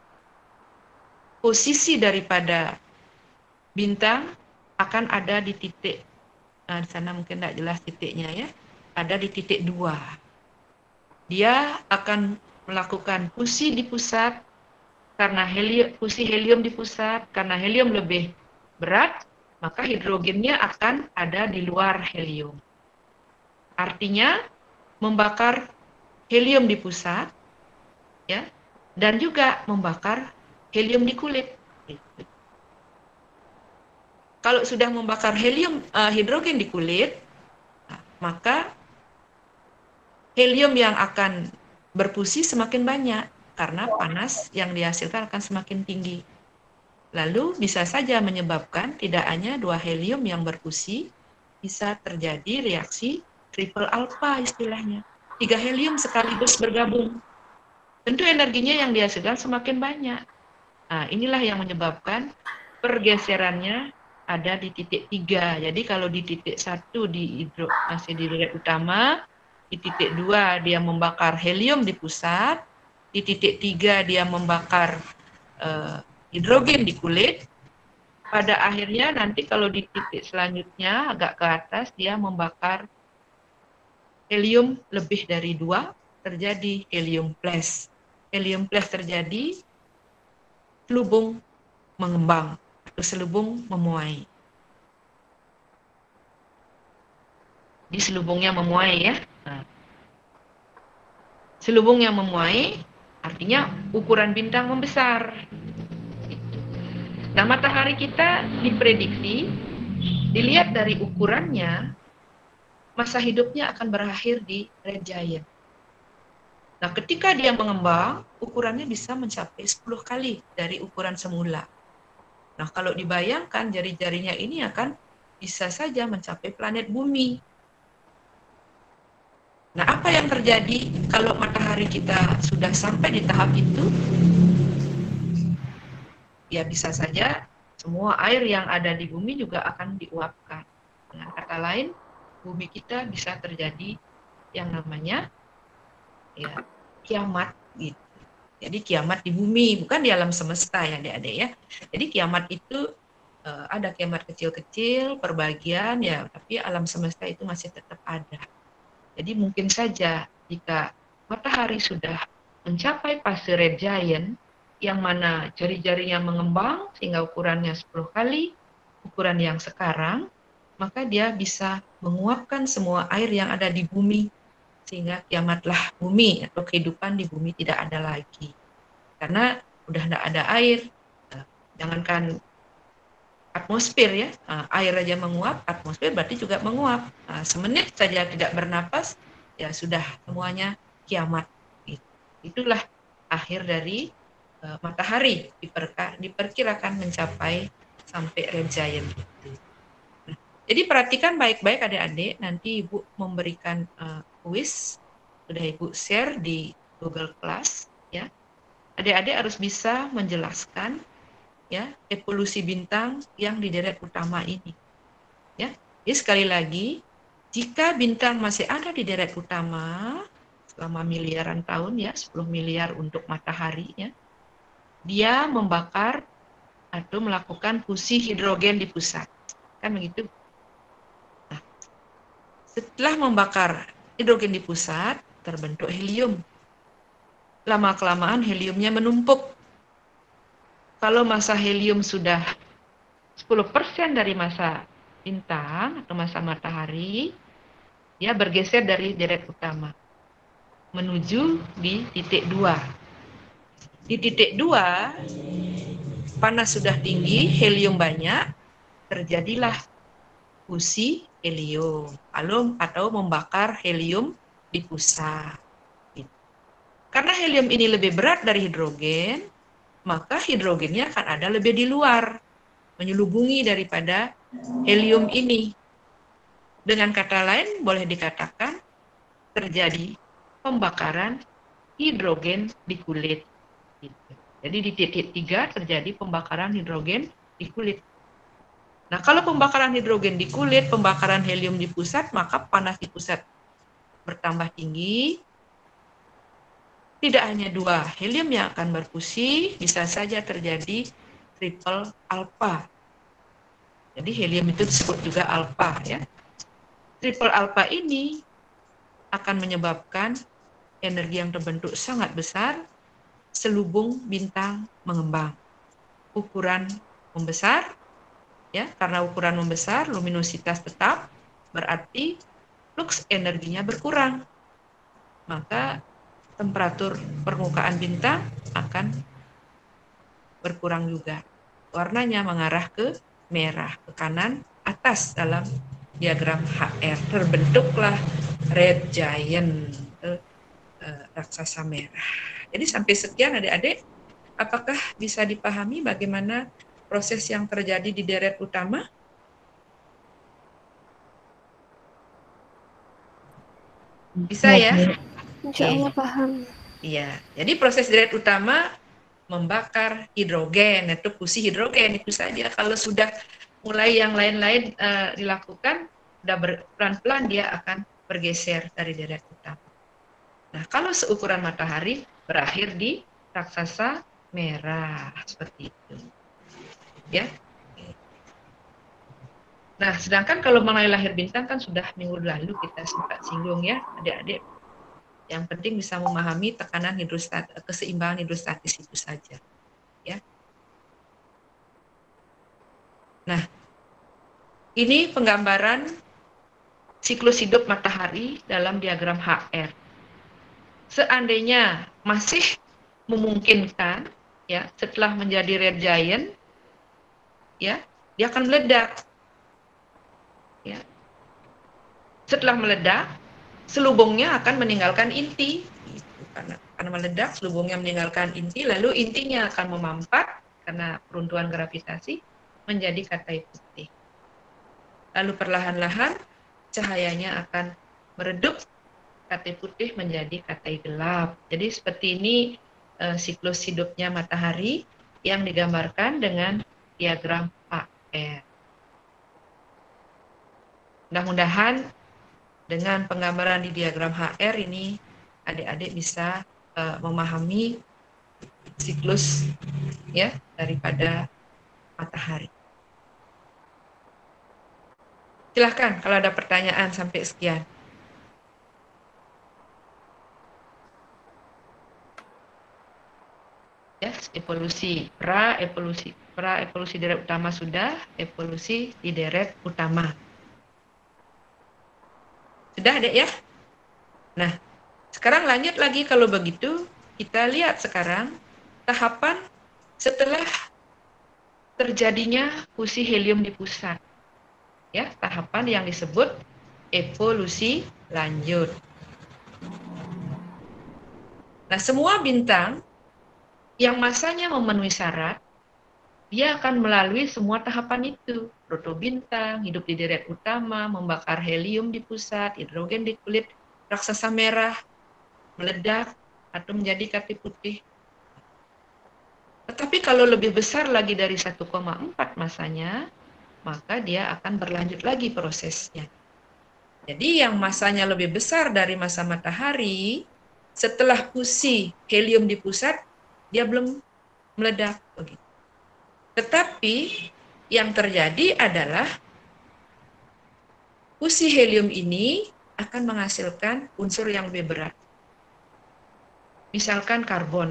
S2: posisi daripada bintang akan ada di titik, nah di sana mungkin tidak jelas titiknya ya, ada di titik 2. Dia akan melakukan fusi di pusat karena fusi helium di pusat, karena helium lebih berat, maka hidrogennya akan ada di luar helium. Artinya membakar helium di pusat ya, dan juga membakar helium di kulit. Kalau sudah membakar hidrogen di kulit, maka helium yang akan berfusi semakin banyak karena panas yang dihasilkan akan semakin tinggi. Lalu bisa saja menyebabkan tidak hanya 2 helium yang berfusi, bisa terjadi reaksi triple alpha istilahnya. 3 helium sekaligus bergabung. Tentu energinya yang dihasilkan semakin banyak. Nah, inilah yang menyebabkan pergeserannya ada di titik 3. Jadi kalau di titik 1 masih di direct utama, di titik 2 dia membakar helium di pusat, di titik 3 dia membakar hidrogen di kulit. Pada akhirnya nanti kalau di titik selanjutnya agak ke atas dia membakar helium lebih dari 2, terjadi helium flash. Helium flash terjadi, selubung mengembang atau selubung memuai. Di selubungnya memuai ya. Nah, selubung yang memuai artinya ukuran bintang membesar. Nah, matahari kita diprediksi, dilihat dari ukurannya, masa hidupnya akan berakhir di red giant. Nah, ketika dia mengembang, ukurannya bisa mencapai 10 kali dari ukuran semula. Nah, kalau dibayangkan jari-jarinya ini akan bisa saja mencapai planet bumi. Nah, apa yang terjadi kalau matahari kita sudah sampai di tahap itu? Ya bisa saja semua air yang ada di bumi juga akan diuapkan. Dengan kata lain, bumi kita bisa terjadi yang namanya ya kiamat gitu. Jadi kiamat di bumi, bukan di alam semesta ya adik-adik ya. Jadi kiamat itu ada kiamat kecil-kecil, perbagian ya, tapi alam semesta itu masih tetap ada. Jadi mungkin saja jika matahari sudah mencapai fase red giant, yang mana jari-jarinya mengembang sehingga ukurannya 10 kali ukuran yang sekarang, maka dia bisa menguapkan semua air yang ada di bumi, sehingga kiamatlah bumi atau kehidupan di bumi tidak ada lagi. Karena udah tidak ada air, jangankan atmosfer ya, air aja menguap, atmosfer berarti juga menguap. Semenit saja tidak bernapas, ya sudah semuanya kiamat. Itulah akhir dari matahari, diperkirakan mencapai sampai red giant. Jadi perhatikan baik-baik adik-adik, nanti Ibu memberikan kuis, sudah Ibu share di Google Class ya. Adik-adik harus bisa menjelaskan ya evolusi bintang yang di deret utama ini. Ya. Jadi sekali lagi, jika bintang masih ada di deret utama selama miliaran tahun ya, 10 miliar untuk matahari ya, dia membakar atau melakukan fusi hidrogen di pusat. Kan begitu? Nah, setelah membakar hidrogen di pusat, terbentuk helium. Lama-kelamaan heliumnya menumpuk. Kalau massa helium sudah 10% dari massa bintang atau massa matahari, dia bergeser dari deret utama menuju di titik 2. Di titik 2, panas sudah tinggi, helium banyak, terjadilah fusi helium atau membakar helium di pusat. karena helium ini lebih berat dari hidrogen, maka hidrogennya akan ada lebih di luar, menyelubungi daripada helium ini. Dengan kata lain, boleh dikatakan terjadi pembakaran hidrogen di kulit. Gitu. Jadi di titik 3 terjadi pembakaran hidrogen di kulit. Nah, kalau pembakaran hidrogen di kulit, pembakaran helium di pusat, maka panas di pusat bertambah tinggi. Tidak hanya 2 helium yang akan berfusi, bisa saja terjadi triple alpha. Jadi helium itu disebut juga alpha ya. Triple alpha ini akan menyebabkan energi yang terbentuk sangat besar, selubung bintang mengembang. Ukuran membesar, ya, karena ukuran membesar, luminositas tetap, berarti flux energinya berkurang. Maka temperatur permukaan bintang akan berkurang juga. Warnanya mengarah ke merah, ke kanan atas dalam diagram HR. Terbentuklah red giant, raksasa merah. Jadi sampai sekian adik-adik, apakah bisa dipahami bagaimana proses yang terjadi di deret utama? Bisa ya?
S4: Insya Allah paham.
S2: Iya. Jadi proses deret utama membakar hidrogen, itu fusi hidrogen itu saja. Kalau sudah mulai yang lain-lain dilakukan, sudah pelan-pelan dia akan bergeser dari deret utama. Nah, kalau seukuran matahari berakhir di raksasa merah seperti itu. Ya. Nah, sedangkan kalau mengenai lahir bintang kan sudah minggu lalu kita sempat singgung ya, adik-adik. Yang penting bisa memahami tekanan keseimbangan hidrostatis itu saja. Ya. Nah, ini penggambaran siklus hidup matahari dalam diagram HR. Seandainya masih memungkinkan, ya, setelah menjadi red giant, ya, dia akan meledak. Ya. Setelah meledak, selubungnya akan meninggalkan inti. Karena meledak, selubungnya meninggalkan inti, lalu intinya akan memampat karena peruntuhan gravitasi menjadi katai putih. Lalu perlahan-lahan cahayanya akan meredup katai putih menjadi katai gelap. Jadi seperti ini siklus hidupnya matahari yang digambarkan dengan diagram HR. Mudah-mudahan dengan penggambaran di diagram HR ini adik-adik bisa memahami siklus ya daripada matahari. Silahkan kalau ada pertanyaan sampai sekian. Ya, evolusi pra-evolusi deret utama sudah, evolusi di deret utama. Sudah, Dek ya? Nah, sekarang lanjut lagi kalau begitu, kita lihat sekarang tahapan setelah terjadinya fusi helium di pusat. Ya, tahapan yang disebut evolusi lanjut. Nah, semua bintang yang masanya memenuhi syarat, dia akan melalui semua tahapan itu. Protobintang, hidup di deret utama, membakar helium di pusat, hidrogen di kulit raksasa merah, meledak, atau menjadi katai putih. Tetapi kalau lebih besar lagi dari 1,4 masanya, maka dia akan berlanjut lagi prosesnya. Jadi yang masanya lebih besar dari masa matahari, setelah fusi helium di pusat, dia belum meledak. Begitu. Tetapi yang terjadi adalah fusi helium ini akan menghasilkan unsur yang lebih berat. Misalkan karbon.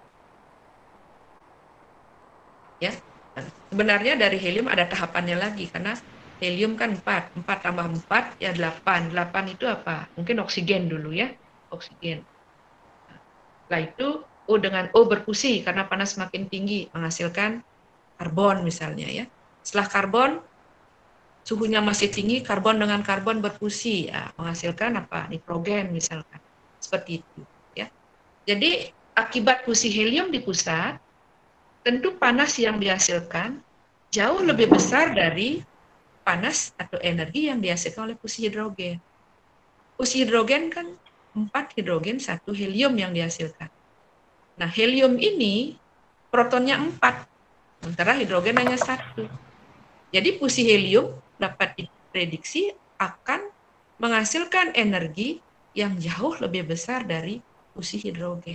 S2: Ya. Sebenarnya dari helium ada tahapannya lagi karena helium kan 4 tambah 4 ya 8. 8 itu apa? Mungkin oksigen dulu ya, oksigen. Setelah itu O dengan O berfusi karena panas semakin tinggi menghasilkan karbon misalnya ya. Setelah karbon suhunya masih tinggi, karbon dengan karbon berfusi ya, menghasilkan apa? Nitrogen misalkan. Seperti itu ya. Jadi akibat fusi helium di pusat, tentu panas yang dihasilkan jauh lebih besar dari panas atau energi yang dihasilkan oleh fusi hidrogen. Fusi hidrogen kan 4 hidrogen, 1 helium yang dihasilkan. Nah, helium ini protonnya 4, sementara hidrogen hanya 1. Jadi fusi helium dapat diprediksi akan menghasilkan energi yang jauh lebih besar dari fusi hidrogen.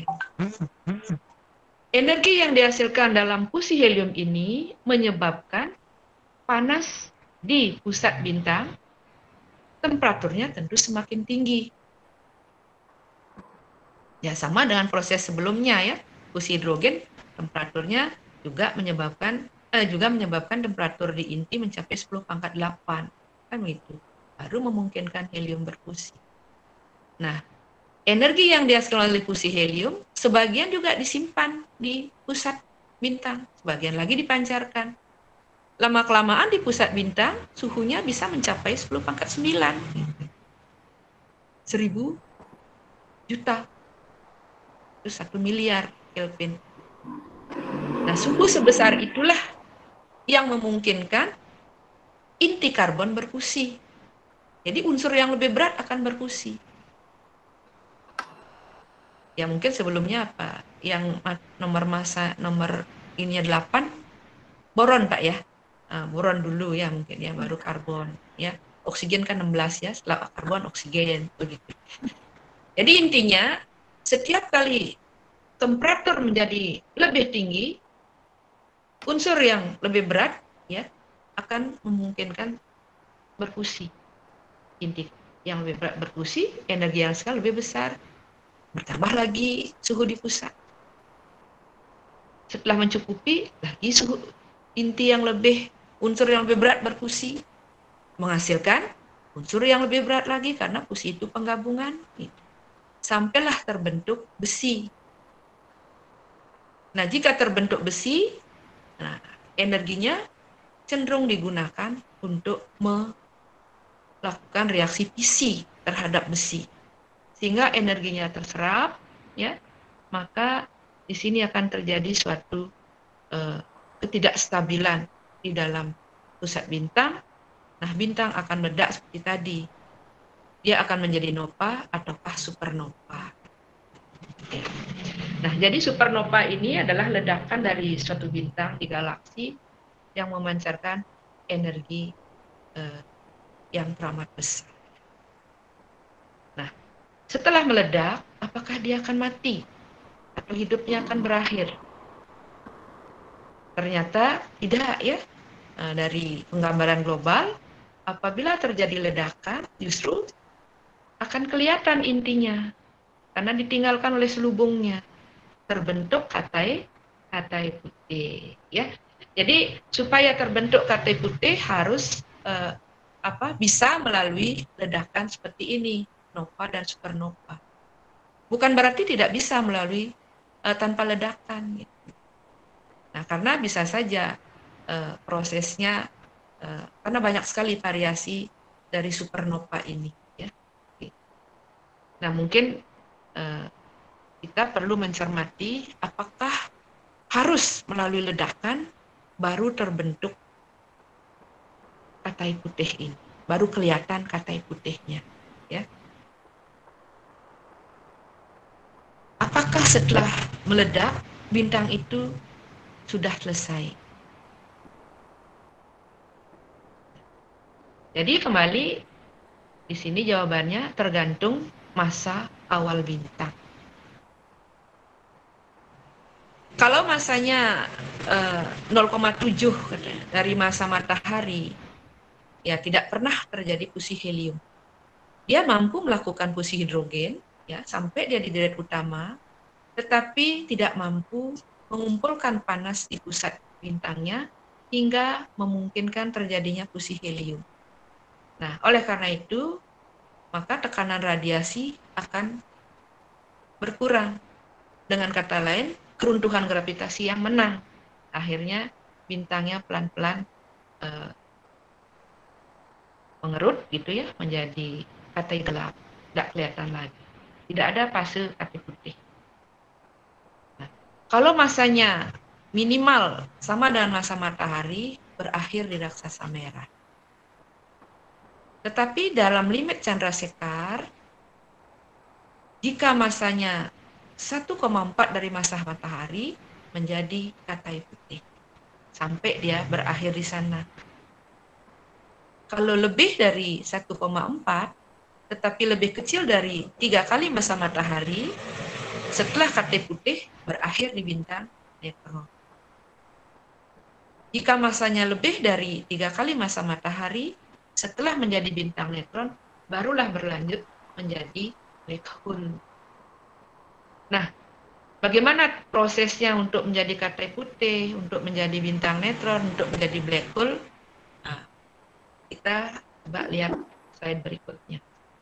S2: Energi yang dihasilkan dalam fusi helium ini menyebabkan panas di pusat bintang, temperaturnya tentu semakin tinggi. Ya, sama dengan proses sebelumnya ya. Fusi hidrogen temperaturnya juga menyebabkan temperatur di inti mencapai 10⁻⁸. Kan begitu. Baru memungkinkan helium berfusi. Nah, energi yang dihasilkan oleh fusi helium sebagian juga disimpan di pusat bintang, sebagian lagi dipancarkan. Lama-kelamaan di pusat bintang suhunya bisa mencapai 10⁻⁹. 1000 juta. Itu 1 miliar Kelvin. Nah, suhu sebesar itulah yang memungkinkan inti karbon berfusi. Jadi unsur yang lebih berat akan berfusi. Ya mungkin sebelumnya apa? Yang nomor ini 8, boron Pak ya. Boron dulu ya mungkin ya, baru karbon ya. Oksigen kan 16 ya, setelah karbon oksigen begitu. Jadi intinya setiap kali temperatur menjadi lebih tinggi, unsur yang lebih berat ya akan memungkinkan berfusi. Inti yang lebih berat berfusi, energi yang sekali lebih besar, bertambah lagi suhu di pusat. Setelah mencukupi, lagi suhu inti yang lebih, unsur yang lebih berat berfusi, menghasilkan unsur yang lebih berat lagi karena fusi itu penggabungan. Sampailah terbentuk besi. Nah, jika terbentuk besi, nah, energinya cenderung digunakan untuk melakukan reaksi fisi terhadap besi. Sehingga energinya terserap, ya, maka di sini akan terjadi suatu ketidakstabilan di dalam pusat bintang. Nah, bintang akan meledak seperti tadi. Dia akan menjadi nova ataukah supernova. Nah, jadi supernova ini adalah ledakan dari suatu bintang di galaksi yang memancarkan energi yang teramat besar. Nah, setelah meledak, apakah dia akan mati atau hidupnya akan berakhir? Ternyata tidak ya. Dari penggambaran global, apabila terjadi ledakan, justru akan kelihatan intinya karena ditinggalkan oleh selubungnya, terbentuk katai putih ya. Jadi supaya terbentuk katai putih harus bisa melalui ledakan seperti ini, nova dan supernova. Bukan berarti tidak bisa melalui tanpa ledakan. Gitu. Nah, karena bisa saja prosesnya karena banyak sekali variasi dari supernova ini. Ya. Nah, mungkin kita perlu mencermati apakah harus melalui ledakan baru terbentuk katai putih ini, baru kelihatan katai putihnya. Ya. Apakah setelah meledak bintang itu sudah selesai? Jadi kembali di sini jawabannya tergantung masa awal bintang. Kalau masanya 0,7 dari masa matahari, ya tidak pernah terjadi fusi helium. Dia mampu melakukan fusi hidrogen, ya sampai dia di deret utama, tetapi tidak mampu mengumpulkan panas di pusat bintangnya hingga memungkinkan terjadinya fusi helium. Nah, oleh karena itu, maka tekanan radiasi akan berkurang. Dengan kata lain, keruntuhan gravitasi yang menang. Akhirnya bintangnya pelan-pelan mengerut gitu ya, menjadi katai gelap, tidak kelihatan lagi. Tidak ada fase katai putih. Kalau masanya minimal sama dengan masa matahari, berakhir di raksasa merah. Tetapi dalam limit Chandrasekhar, jika masanya 1,4 dari masa matahari menjadi katai putih sampai dia berakhir di sana. Kalau lebih dari 1,4 tetapi lebih kecil dari 3 kali masa matahari, setelah katai putih berakhir di bintang neutron. Jika masanya lebih dari 3 kali masa matahari, setelah menjadi bintang neutron, barulah berlanjut menjadi black hole. Nah, bagaimana prosesnya untuk menjadi katai putih, untuk menjadi bintang neutron, untuk menjadi black hole? Nah, kita coba lihat slide berikutnya.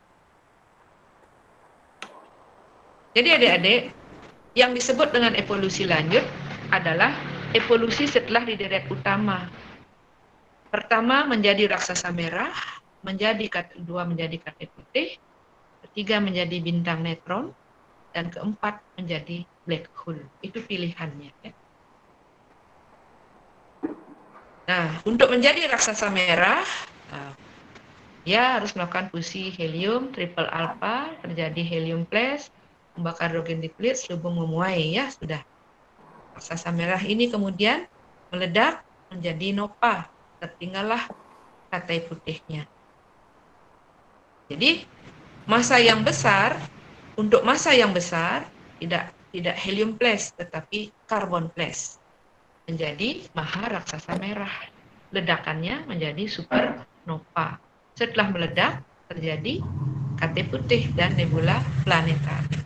S2: Jadi adik-adik, yang disebut dengan evolusi lanjut adalah evolusi setelah direct utama. Pertama menjadi raksasa merah, kedua menjadi katai putih, ketiga menjadi bintang neutron, dan keempat menjadi black hole. Itu pilihannya. Ya. Nah, untuk menjadi raksasa merah, dia harus melakukan fusi helium, triple alpha, terjadi helium flash, membakar hidrogen nukleat, selubung memuai. Ya, sudah. Raksasa merah ini kemudian meledak menjadi nova. Tertinggallah katai putihnya. Jadi, untuk masa yang besar, tidak helium flash, tetapi karbon flash. Menjadi maha raksasa merah. Ledakannya menjadi supernova. Setelah meledak, terjadi katai putih dan nebula planetari.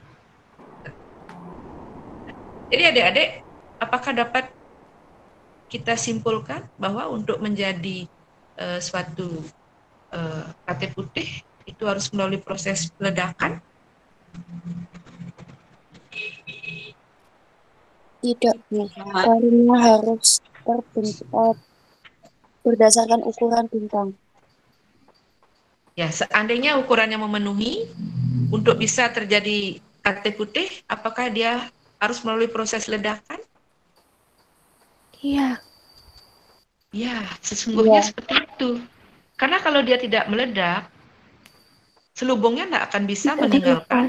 S2: Jadi adik-adik, apakah dapat kita simpulkan bahwa untuk menjadi suatu katai putih itu harus melalui proses ledakan?
S4: Tidak, Bu. Karena harus terbentuk berdasarkan ukuran bintang.
S2: Ya, seandainya ukurannya memenuhi, untuk bisa terjadi katai putih, apakah dia harus melalui proses ledakan?
S4: Iya.
S2: Ya, sesungguhnya seperti itu. Karena kalau dia tidak meledak, selubungnya nggak akan bisa meninggalkan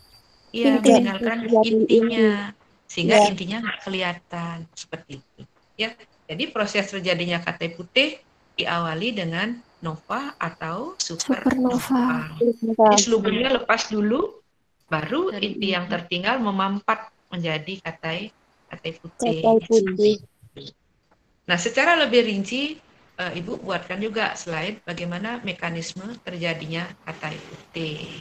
S2: intinya, sehingga intinya nggak kelihatan seperti itu. Ya, jadi proses terjadinya katai putih diawali dengan nova atau supernova. Jadi selubungnya lepas dulu, baru inti yang tertinggal memampat menjadi katai putih. Nah, secara lebih rinci, Ibu buatkan juga slide bagaimana mekanisme terjadinya katai putih.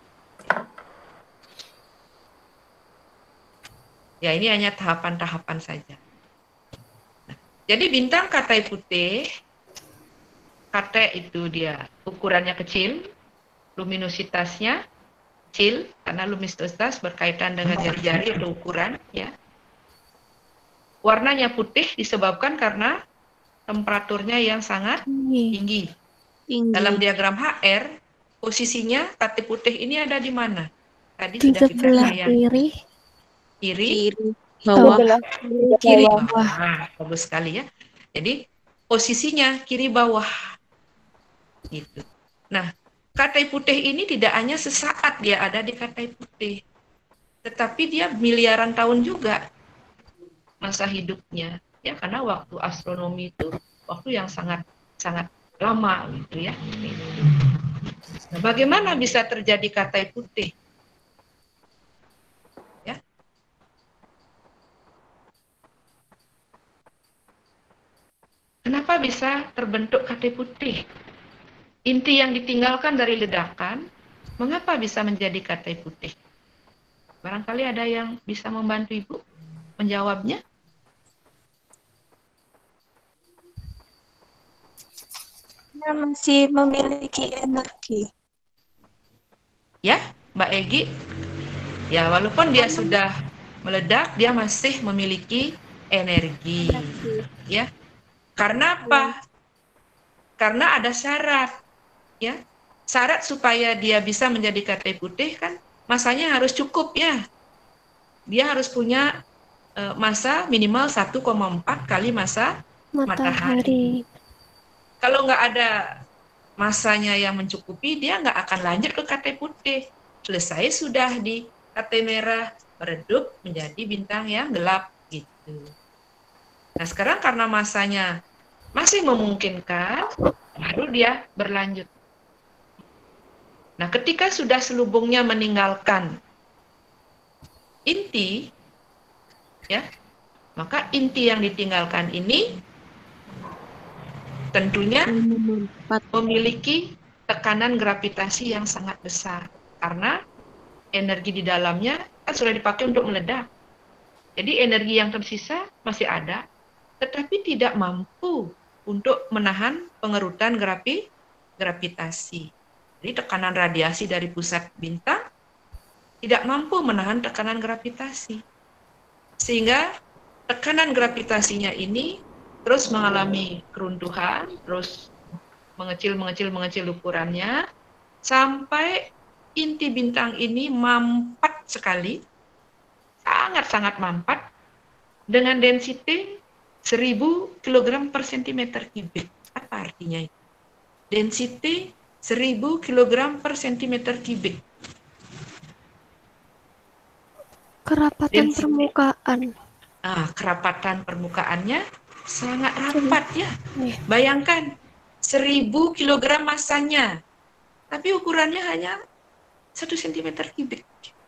S2: Ya, ini hanya tahapan-tahapan saja. Nah, jadi bintang katai putih, katai itu dia ukurannya kecil, luminositasnya kecil, karena luminositas berkaitan dengan jari-jari atau ukuran, ya. Warnanya putih disebabkan karena temperaturnya yang sangat tinggi. Dalam diagram HR, posisinya katai putih ini ada di mana? Tadi
S4: Di
S2: sudah kita
S4: sebelah
S2: lihat. Kiri,
S4: bawah.
S2: Kiri bawah. Bagus sekali ya. Jadi posisinya kiri bawah. Gitu. Nah, katai putih ini tidak hanya sesaat dia ada di katai putih, tetapi dia miliaran tahun juga masa hidupnya. Ya, karena waktu astronomi itu waktu yang sangat lama gitu ya. Nah, bagaimana bisa terjadi katai putih? Ya. Kenapa bisa terbentuk katai putih? Inti yang ditinggalkan dari ledakan, mengapa bisa menjadi katai putih? Barangkali ada yang bisa membantu Ibu menjawabnya?
S3: Dia masih memiliki energi.
S2: Ya, Mbak Egi? Ya, walaupun dia sudah meledak, dia masih memiliki energi. Ya. Karena apa? Karena ada syarat. Ya. Syarat supaya dia bisa menjadi katai putih kan masanya harus cukup ya. Dia harus punya massa minimal 1,4 kali massa matahari.
S4: Matahari.
S2: Kalau nggak ada massanya yang mencukupi, dia nggak akan lanjut ke KT putih. Selesai sudah di KT merah, meredup menjadi bintang yang gelap gitu. Nah sekarang karena massanya masih memungkinkan, baru dia berlanjut. Nah ketika sudah selubungnya meninggalkan inti, ya, maka inti yang ditinggalkan ini tentunya memiliki tekanan gravitasi yang sangat besar karena energi di dalamnya kan sudah dipakai untuk meledak. Jadi energi yang tersisa masih ada, tetapi tidak mampu untuk menahan pengerutan gravitasi. Jadi tekanan radiasi dari pusat bintang tidak mampu menahan tekanan gravitasi. Sehingga tekanan gravitasinya ini terus mengalami keruntuhan, terus mengecil ukurannya, sampai inti bintang ini mampat sekali, sangat-sangat mampat, dengan density 1000 kg per centimeter kubik. Apa artinya itu? Density 1000 kg per centimeter kubik.
S4: Kerapatan
S2: Density.
S4: permukaan.
S2: Kerapatan permukaannya sangat rapat ya.
S4: Nih.
S2: Bayangkan 1000 kg massanya, tapi ukurannya hanya 1 cm kubik.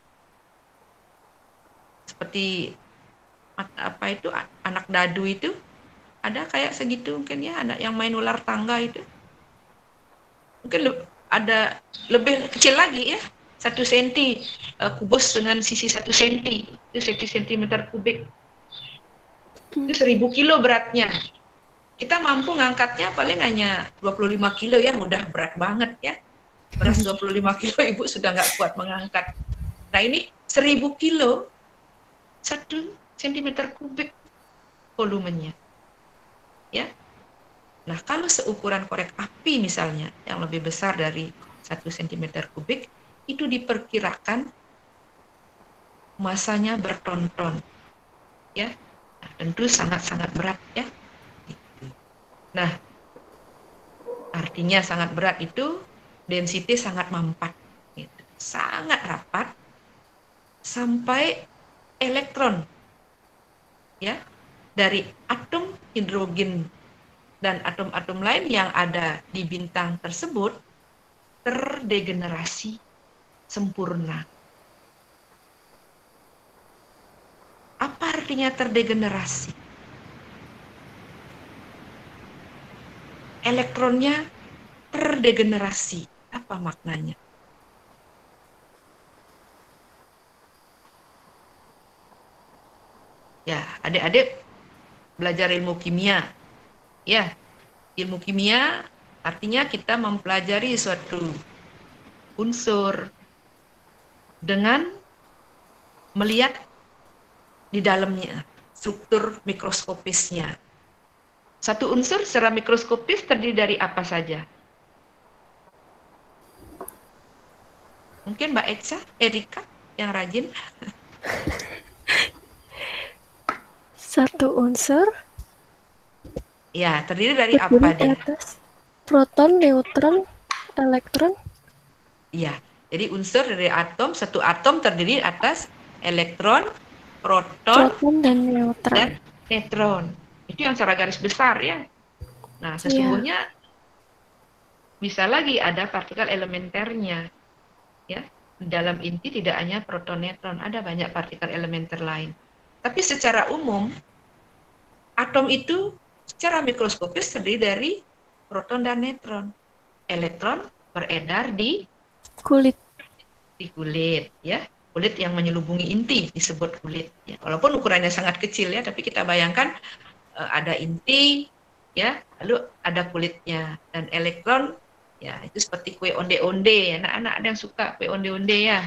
S2: Seperti apa itu anak dadu itu, ada kayak segitu mungkin ya, anak yang main ular tangga itu. Mungkin ada lebih kecil lagi ya, 1 cm kubus dengan sisi 1 cm, itu 1 cm kubik. Itu 1000 kilo beratnya. Kita mampu ngangkatnya paling hanya 25 kilo ya, udah berat banget ya. Beras 25 kilo ibu sudah nggak kuat mengangkat. Nah ini 1000 kilo, 1 cm kubik volumenya. Ya. Nah kalau seukuran korek api misalnya, yang lebih besar dari 1 cm kubik, itu diperkirakan massanya berton-ton. Ya. Nah, tentu sangat-sangat berat ya. Nah, artinya sangat berat itu density sangat mampat, gitu. Sangat rapat sampai elektron, ya, dari atom hidrogen dan atom-atom lain yang ada di bintang tersebut terdegenerasi sempurna. Apa artinya terdegenerasi? Elektronnya terdegenerasi. Apa maknanya? Ya, adik-adik belajar ilmu kimia. Ya, ilmu kimia artinya kita mempelajari suatu unsur dengan melihat di dalamnya, struktur mikroskopisnya. Satu unsur secara mikroskopis terdiri dari apa saja? Mungkin Mbak Erika yang rajin.
S4: Satu unsur.
S2: Ya, terdiri dari apa dia?
S4: Atas proton, neutron, elektron.
S2: Iya, jadi unsur dari atom, satu atom terdiri atas elektron, proton,
S4: dan neutron.
S2: Dan neutron. Itu yang secara garis besar ya. Nah, sesungguhnya bisa lagi ada partikel elementernya. Ya, di dalam inti tidak hanya proton, neutron, ada banyak partikel elementer lain. Tapi secara umum, atom itu secara mikroskopis terdiri dari proton dan neutron. Elektron beredar di
S4: kulit,
S2: ya. Kulit yang menyelubungi inti disebut kulit. Ya. Walaupun ukurannya sangat kecil ya, tapi kita bayangkan ada inti, ya, lalu ada kulitnya, dan elektron, ya itu seperti kue onde-onde. Anak-anak ada yang suka kue onde-onde ya.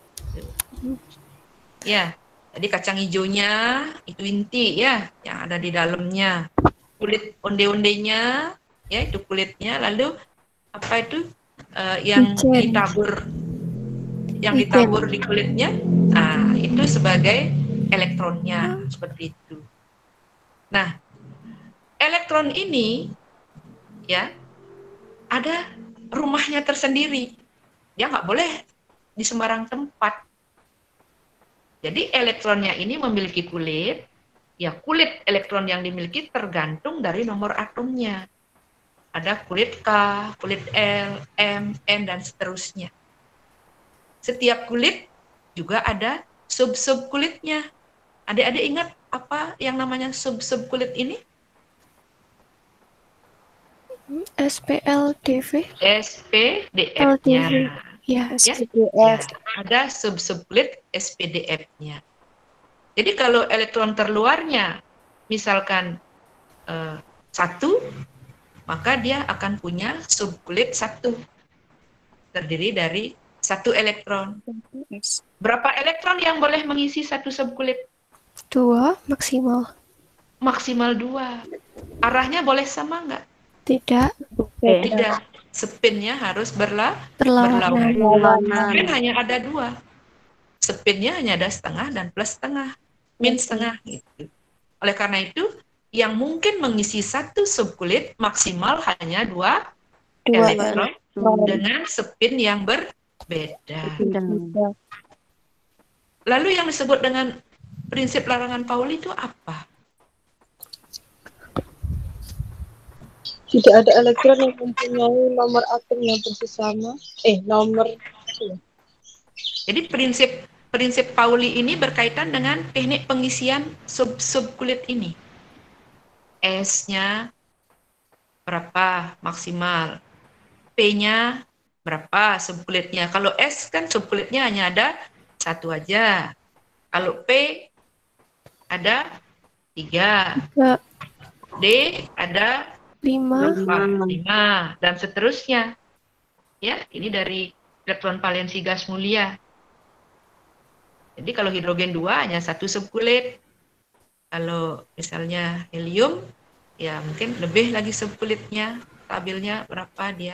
S2: Ya, jadi kacang hijaunya itu inti ya, yang ada di dalamnya. Kulit onde-ondenya, ya itu kulitnya. Lalu apa itu yang ditabur? Yang ditabur di kulitnya, nah itu sebagai elektronnya, seperti itu. Nah, elektron ini ya ada rumahnya tersendiri. Dia nggak boleh di sembarang tempat. Jadi elektronnya ini memiliki kulit, ya kulit elektron yang dimiliki tergantung dari nomor atomnya. Ada kulit K, kulit L, M, N, dan seterusnya. Setiap kulit juga ada sub-sub kulitnya. Adik-adik ingat apa yang namanya sub-sub kulit ini?
S4: SPLDV.
S2: SPDF-nya.
S4: Ya,
S2: Ya,
S3: SPDF.
S2: ada sub-sub kulit SPDF-nya. Jadi kalau elektron terluarnya misalkan 1, maka dia akan punya subkulit 1. Terdiri dari 1 elektron. Berapa elektron yang boleh mengisi satu subkulit?
S4: 2 maksimal.
S2: Maksimal 2. Arahnya boleh sama nggak?
S4: Tidak.
S2: Tidak. Spinnya harus
S4: Berlawanan.
S2: Spin hanya ada 2. Spinnya hanya ada setengah dan plus setengah. Min setengah. Gitu. Oleh karena itu, yang mungkin mengisi satu subkulit maksimal hanya 2 elektron dengan spin yang berbeda. Lalu yang disebut dengan prinsip larangan Pauli itu apa?
S5: Tidak ada elektron yang mempunyai nomor atom yang persis sama.
S2: Jadi prinsip Pauli ini berkaitan dengan teknik pengisian sub kulit ini. S-nya berapa maksimal, P-nya berapa subkulitnya. Kalau S kan subkulitnya hanya ada 1 aja. Kalau P ada 3, D ada 5, dan seterusnya. Ya, ini dari elektron valensi gas mulia. Jadi kalau hidrogen 2 hanya 1 subkulit. Kalau misalnya helium, ya mungkin lebih lagi subkulitnya, stabilnya berapa dia.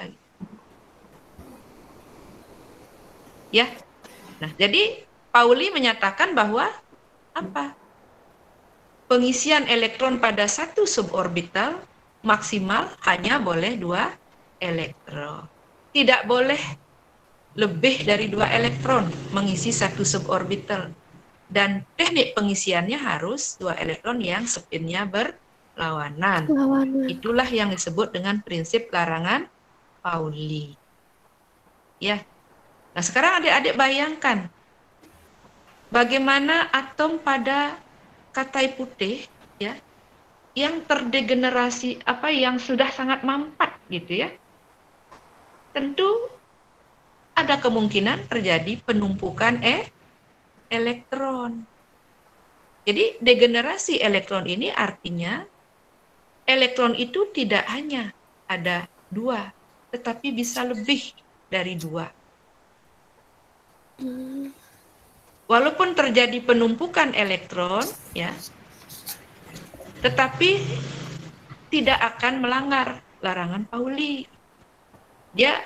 S2: Ya, nah jadi Pauli menyatakan bahwa apa? Pengisian elektron pada satu suborbital maksimal hanya boleh 2 elektron. Tidak boleh lebih dari 2 elektron mengisi satu suborbital. Dan teknik pengisiannya harus 2 elektron yang spinnya berlawanan. Itulah yang disebut dengan prinsip larangan Pauli. Ya. Nah, sekarang adik-adik bayangkan bagaimana atom pada katai putih ya yang terdegenerasi yang sudah sangat mampat gitu ya. Tentu ada kemungkinan terjadi penumpukan elektron. Jadi degenerasi elektron ini artinya elektron itu tidak hanya ada 2, tetapi bisa lebih dari 2. Walaupun terjadi penumpukan elektron, ya, tetapi tidak akan melanggar larangan Pauli. Dia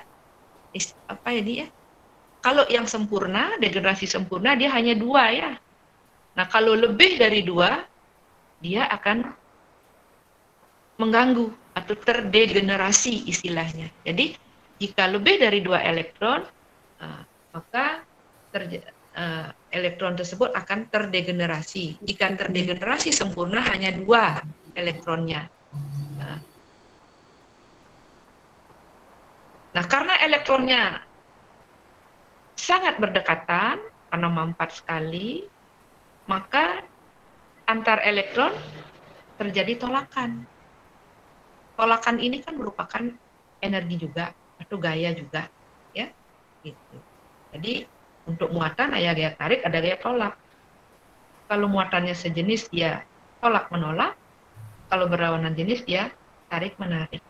S2: kalau yang sempurna, degenerasi sempurna, dia hanya 2 ya. Nah, kalau lebih dari 2, dia akan mengganggu atau terdegenerasi istilahnya. Jadi, jika lebih dari 2 elektron, maka elektron tersebut akan terdegenerasi. Jika terdegenerasi sempurna hanya 2 elektronnya. Nah, karena elektronnya sangat berdekatan, karena mampat sekali, maka antar elektron terjadi tolakan. Tolakan ini kan merupakan energi juga, atau gaya juga, ya. Gitu. Jadi, untuk muatan ada gaya tarik, ada gaya tolak. Kalau muatannya sejenis, dia tolak-menolak. Kalau berlawanan jenis, dia tarik-menarik.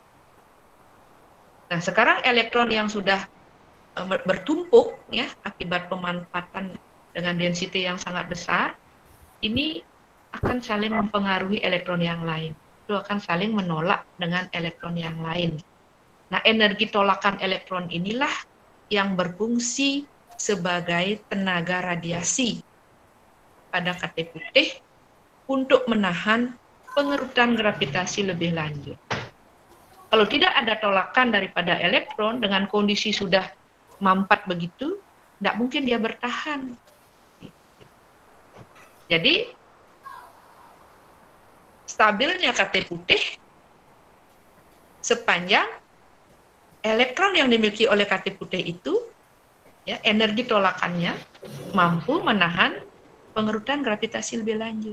S2: Nah, sekarang elektron yang sudah bertumpuk ya akibat pemanfaatan dengan density yang sangat besar, ini akan saling mempengaruhi elektron yang lain. Itu akan saling menolak dengan elektron yang lain. Nah, energi tolakan elektron inilah yang berfungsi sebagai tenaga radiasi pada KT putih untuk menahan pengerutan gravitasi lebih lanjut. Kalau tidak ada tolakan daripada elektron dengan kondisi sudah mampat begitu, tidak mungkin dia bertahan. Jadi, stabilnya KT putih sepanjang elektron yang dimiliki oleh KT putih itu, ya, energi tolakannya mampu menahan pengerutan gravitasi lebih lanjut.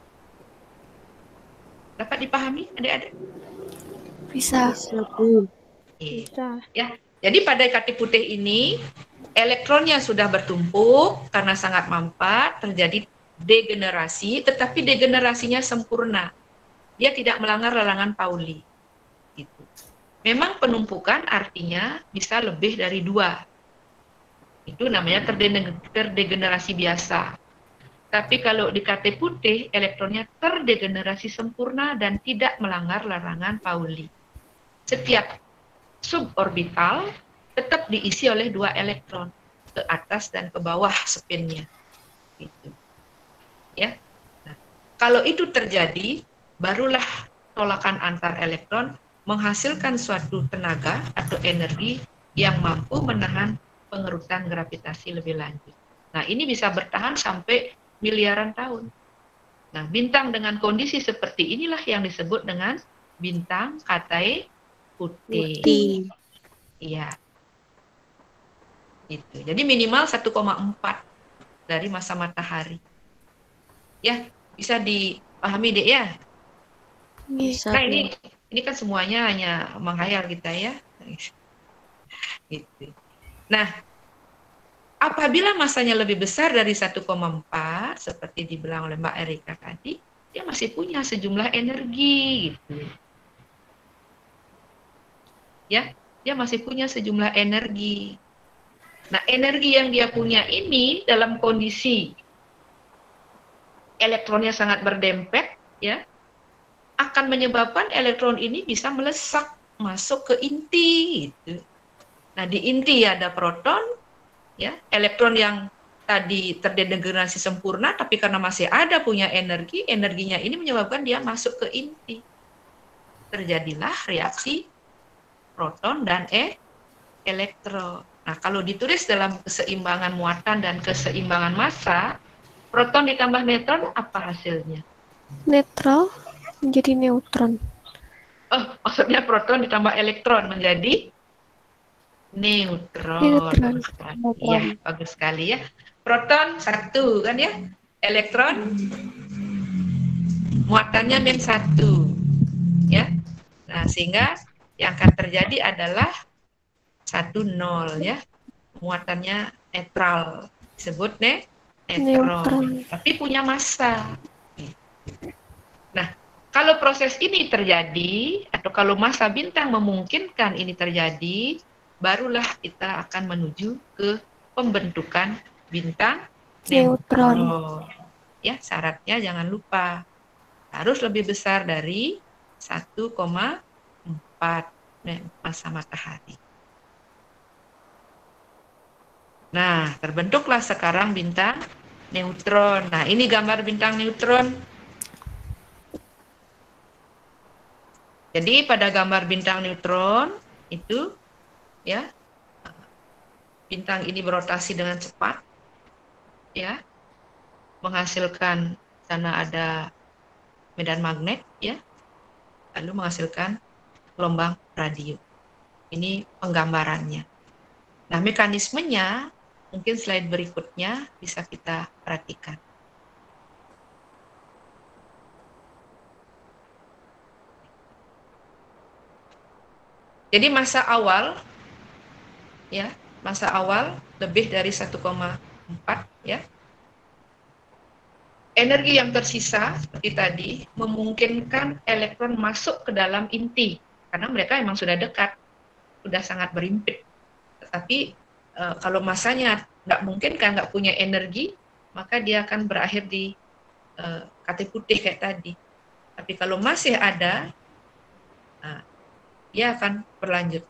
S2: Dapat dipahami, adik-adik?
S4: Bisa.
S5: Bisa.
S2: Ya, jadi pada KT putih ini elektronnya sudah bertumpuk karena sangat mampat, terjadi degenerasi, tetapi degenerasinya sempurna. Dia tidak melanggar larangan Pauli. Gitu. Memang penumpukan artinya bisa lebih dari 2. Itu namanya terdegenerasi biasa. Tapi kalau di KT putih, elektronnya terdegenerasi sempurna dan tidak melanggar larangan Pauli. Setiap suborbital tetap diisi oleh 2 elektron, ke atas dan ke bawah spinnya. Gitu. Ya. Nah, kalau itu terjadi, barulah tolakan antar elektron menghasilkan suatu tenaga atau energi yang mampu menahan pengerutan gravitasi lebih lanjut. Nah, ini bisa bertahan sampai miliaran tahun. Nah, bintang dengan kondisi seperti inilah yang disebut dengan bintang KT putih. Iya. Itu. Jadi minimal 1,4 dari masa matahari. Ya, bisa dipahami deh ya.
S4: Bisa.
S2: Nah, ini kan semuanya hanya menghayal kita ya. Gitu. Nah, apabila masanya lebih besar dari 1,4, seperti dibilang oleh Mbak Erika tadi, dia masih punya sejumlah energi. Gitu. Ya, dia masih punya sejumlah energi. Nah, energi yang dia punya ini dalam kondisi elektronnya sangat berdempet, ya, akan menyebabkan elektron ini bisa melesak masuk ke inti. Gitu. Nah, di inti ada proton, ya, elektron yang tadi terdegenerasi sempurna, tapi karena masih ada punya energi, energinya ini menyebabkan dia masuk ke inti. Terjadilah reaksi proton dan elektron. Nah, kalau ditulis dalam keseimbangan muatan dan keseimbangan massa, proton ditambah neutron apa hasilnya?
S4: Netral menjadi neutron.
S2: Oh, maksudnya proton ditambah elektron menjadi neutron.
S4: Neutron.
S2: Iya, bagus sekali ya. Proton 1 kan ya, elektron muatannya -1 ya. Nah, sehingga yang akan terjadi adalah 1,0 ya. Muatannya netral, disebut neutron. Tapi punya massa. Nah, kalau proses ini terjadi atau kalau massa bintang memungkinkan ini terjadi, barulah kita akan menuju ke pembentukan bintang neutron. Ya, syaratnya jangan lupa harus lebih besar dari 1,4 massa matahari. Nah, terbentuklah sekarang bintang neutron. Nah, ini gambar bintang neutron. Jadi pada gambar bintang neutron itu, ya, bintang ini berotasi dengan cepat, ya, menghasilkan sana ada medan magnet, ya, lalu menghasilkan gelombang radio. Ini penggambarannya. Nah, mekanismenya mungkin slide berikutnya bisa kita perhatikan. Jadi masa awal, ya, masa awal lebih dari 1,4, ya. Energi yang tersisa seperti tadi memungkinkan elektron masuk ke dalam inti karena mereka memang sudah dekat, sudah sangat berimpit. Tetapi kalau masanya nggak mungkin kan, nggak punya energi, maka dia akan berakhir di KT putih kayak tadi. Tapi kalau masih ada, nah, dia akan berlanjut.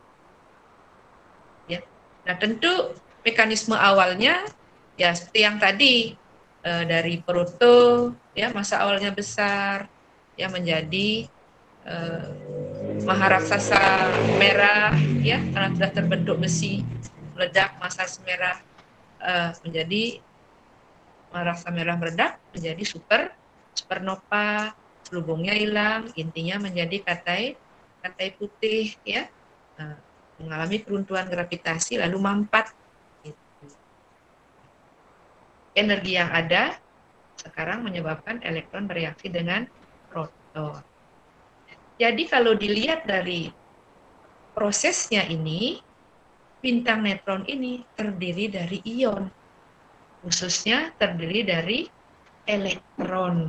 S2: Ya. Nah, tentu mekanisme awalnya ya seperti yang tadi, dari proto ya masa awalnya besar ya menjadi maharaksasa merah ya karena sudah terbentuk besi meledak masa merah menjadi maharaksasa merah meledak menjadi supernova lubungnya hilang intinya menjadi katai putih ya mengalami keruntuhan gravitasi lalu mampat. Energi yang ada sekarang menyebabkan elektron bereaksi dengan proton. Jadi kalau dilihat dari prosesnya ini, bintang neutron ini terdiri dari ion, khususnya terdiri dari elektron.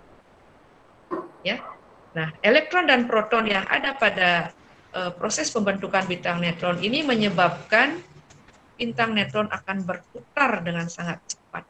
S2: Ya, nah elektron dan proton yang ada pada proses pembentukan bintang neutron ini menyebabkan bintang neutron akan berputar dengan sangat cepat.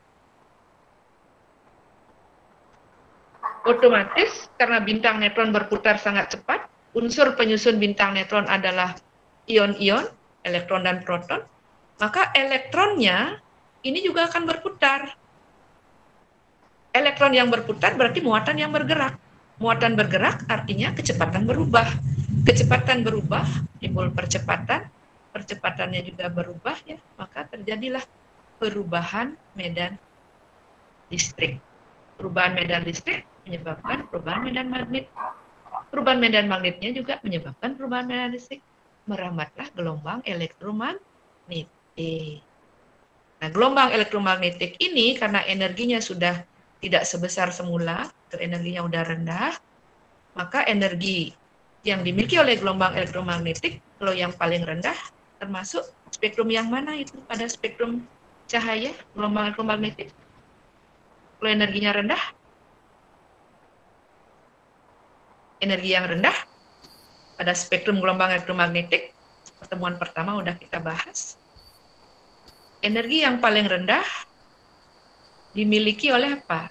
S2: Otomatis karena bintang neutron berputar sangat cepat, unsur penyusun bintang neutron adalah ion-ion, elektron dan proton, maka elektronnya ini juga akan berputar. Elektron yang berputar berarti muatan yang bergerak. Muatan bergerak artinya kecepatan berubah. Kecepatan berubah, timbul percepatan, percepatannya juga berubah ya, maka terjadilah perubahan medan listrik. Perubahan medan listrik menyebabkan perubahan medan magnet. Perubahan medan magnetnya juga menyebabkan perubahan medan listrik. Merambatlah gelombang elektromagnetik. Nah, gelombang elektromagnetik ini karena energinya sudah tidak sebesar semula, energinya sudah rendah, maka energi yang dimiliki oleh gelombang elektromagnetik, kalau yang paling rendah, termasuk spektrum yang mana itu pada spektrum cahaya, gelombang elektromagnetik. Kalau energinya rendah, energi yang rendah pada spektrum gelombang elektromagnetik, pertemuan pertama udah kita bahas. Energi yang paling rendah dimiliki oleh apa?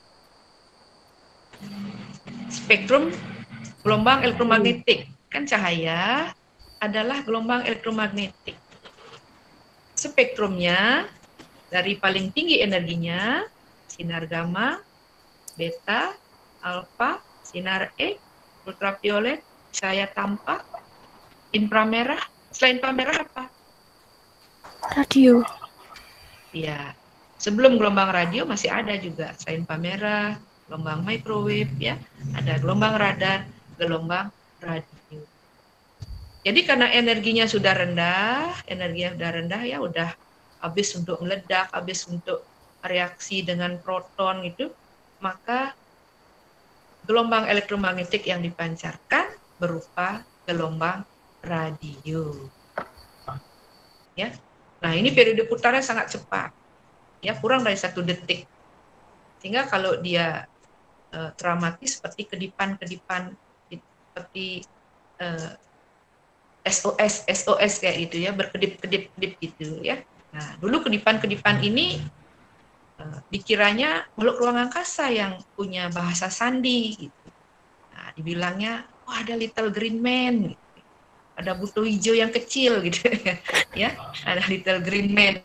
S2: Spektrum gelombang elektromagnetik. Kan cahaya adalah gelombang elektromagnetik. Spektrumnya dari paling tinggi energinya, sinar gamma, beta, alfa, sinar E, ultraviolet, cahaya tampak, inframerah. Selain inframerah apa?
S4: Radio.
S2: Ya, sebelum gelombang radio masih ada juga selain inframerah, gelombang microwave ya, ada gelombang radar, gelombang radio. Jadi karena energinya sudah rendah ya udah habis untuk meledak, habis untuk reaksi dengan proton itu, maka gelombang elektromagnetik yang dipancarkan berupa gelombang radio. Ya. Nah, ini periode putarnya sangat cepat. Ya, kurang dari 1 detik. Sehingga kalau dia teramati seperti kedipan-kedipan seperti SOS kayak gitu ya, berkedip-kedip gitu ya. Nah, dulu kedipan-kedipan ini dikiranya makhluk ruang angkasa yang punya bahasa sandi gitu. Nah, dibilangnya, wah ada little green man gitu. Ada buto hijau yang kecil gitu ya, ada little green man.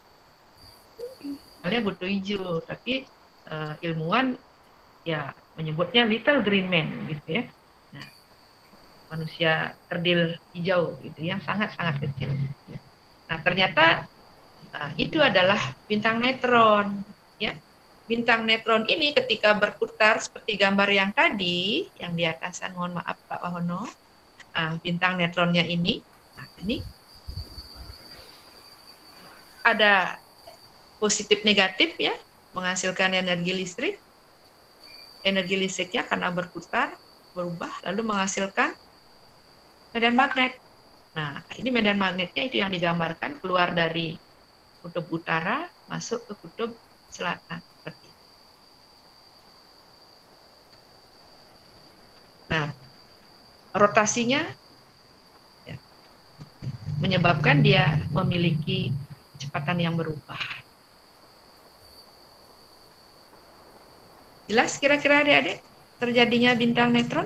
S2: Ada buto hijau, tapi ilmuwan ya menyebutnya little green man gitu ya. Nah, manusia kerdil hijau gitu yang sangat-sangat kecil. Nah, ternyata itu adalah bintang neutron ya. Bintang neutron ini ketika berputar seperti gambar yang tadi, yang di atasan, mohon maaf Pak Wahono, bintang neutronnya ini, nah ini ada positif negatif ya, menghasilkan energi listrik. Energi listriknya karena berputar, berubah, lalu menghasilkan medan magnet. Nah, ini medan magnetnya itu yang digambarkan keluar dari kutub utara, masuk ke kutub selatan. Seperti itu. Nah, rotasinya ya, menyebabkan dia memiliki kecepatan yang berubah. Jelas kira-kira adik-adik terjadinya bintang neutron?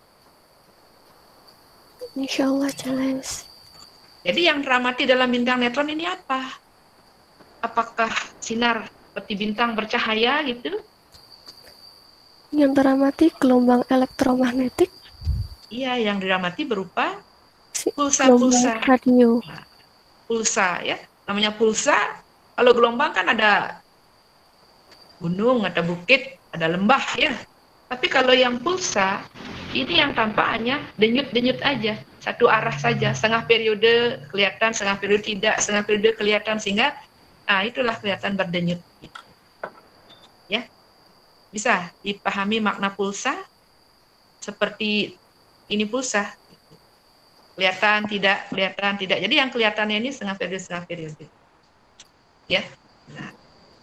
S4: Insya Allah jelas.
S2: Jadi yang teramati dalam bintang neutron ini apa? Apakah sinar seperti bintang bercahaya gitu.
S4: Yang teramati gelombang elektromagnetik,
S2: Iya, yang diamati berupa
S4: gelombang
S2: pulsa-pulsa.
S4: radio.
S2: Pulsa ya, namanya pulsa. Kalau gelombang kan ada gunung, ada bukit, ada lembah ya. Tapi kalau yang pulsa, ini yang tampak hanya denyut-denyut aja, satu arah saja, setengah periode kelihatan, setengah periode tidak, setengah periode kelihatan, sehingga itulah kelihatan berdenyut. Ya, bisa dipahami makna pulsa seperti ini pulsa. Kelihatan tidak, kelihatan tidak. Jadi yang kelihatannya ini setengah periode. Ya. Nah,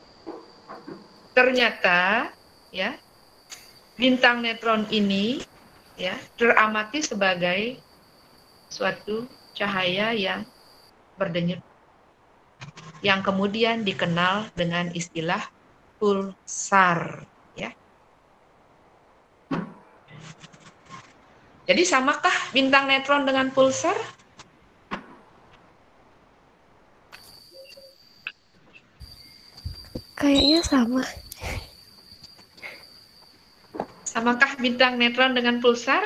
S2: ternyata ya bintang neutron ini ya teramati sebagai suatu cahaya yang berdenyut yang kemudian dikenal dengan istilah pulsar ya. Jadi samakah bintang neutron dengan pulsar?
S4: Kayaknya sama.
S2: Samakah bintang neutron dengan pulsar?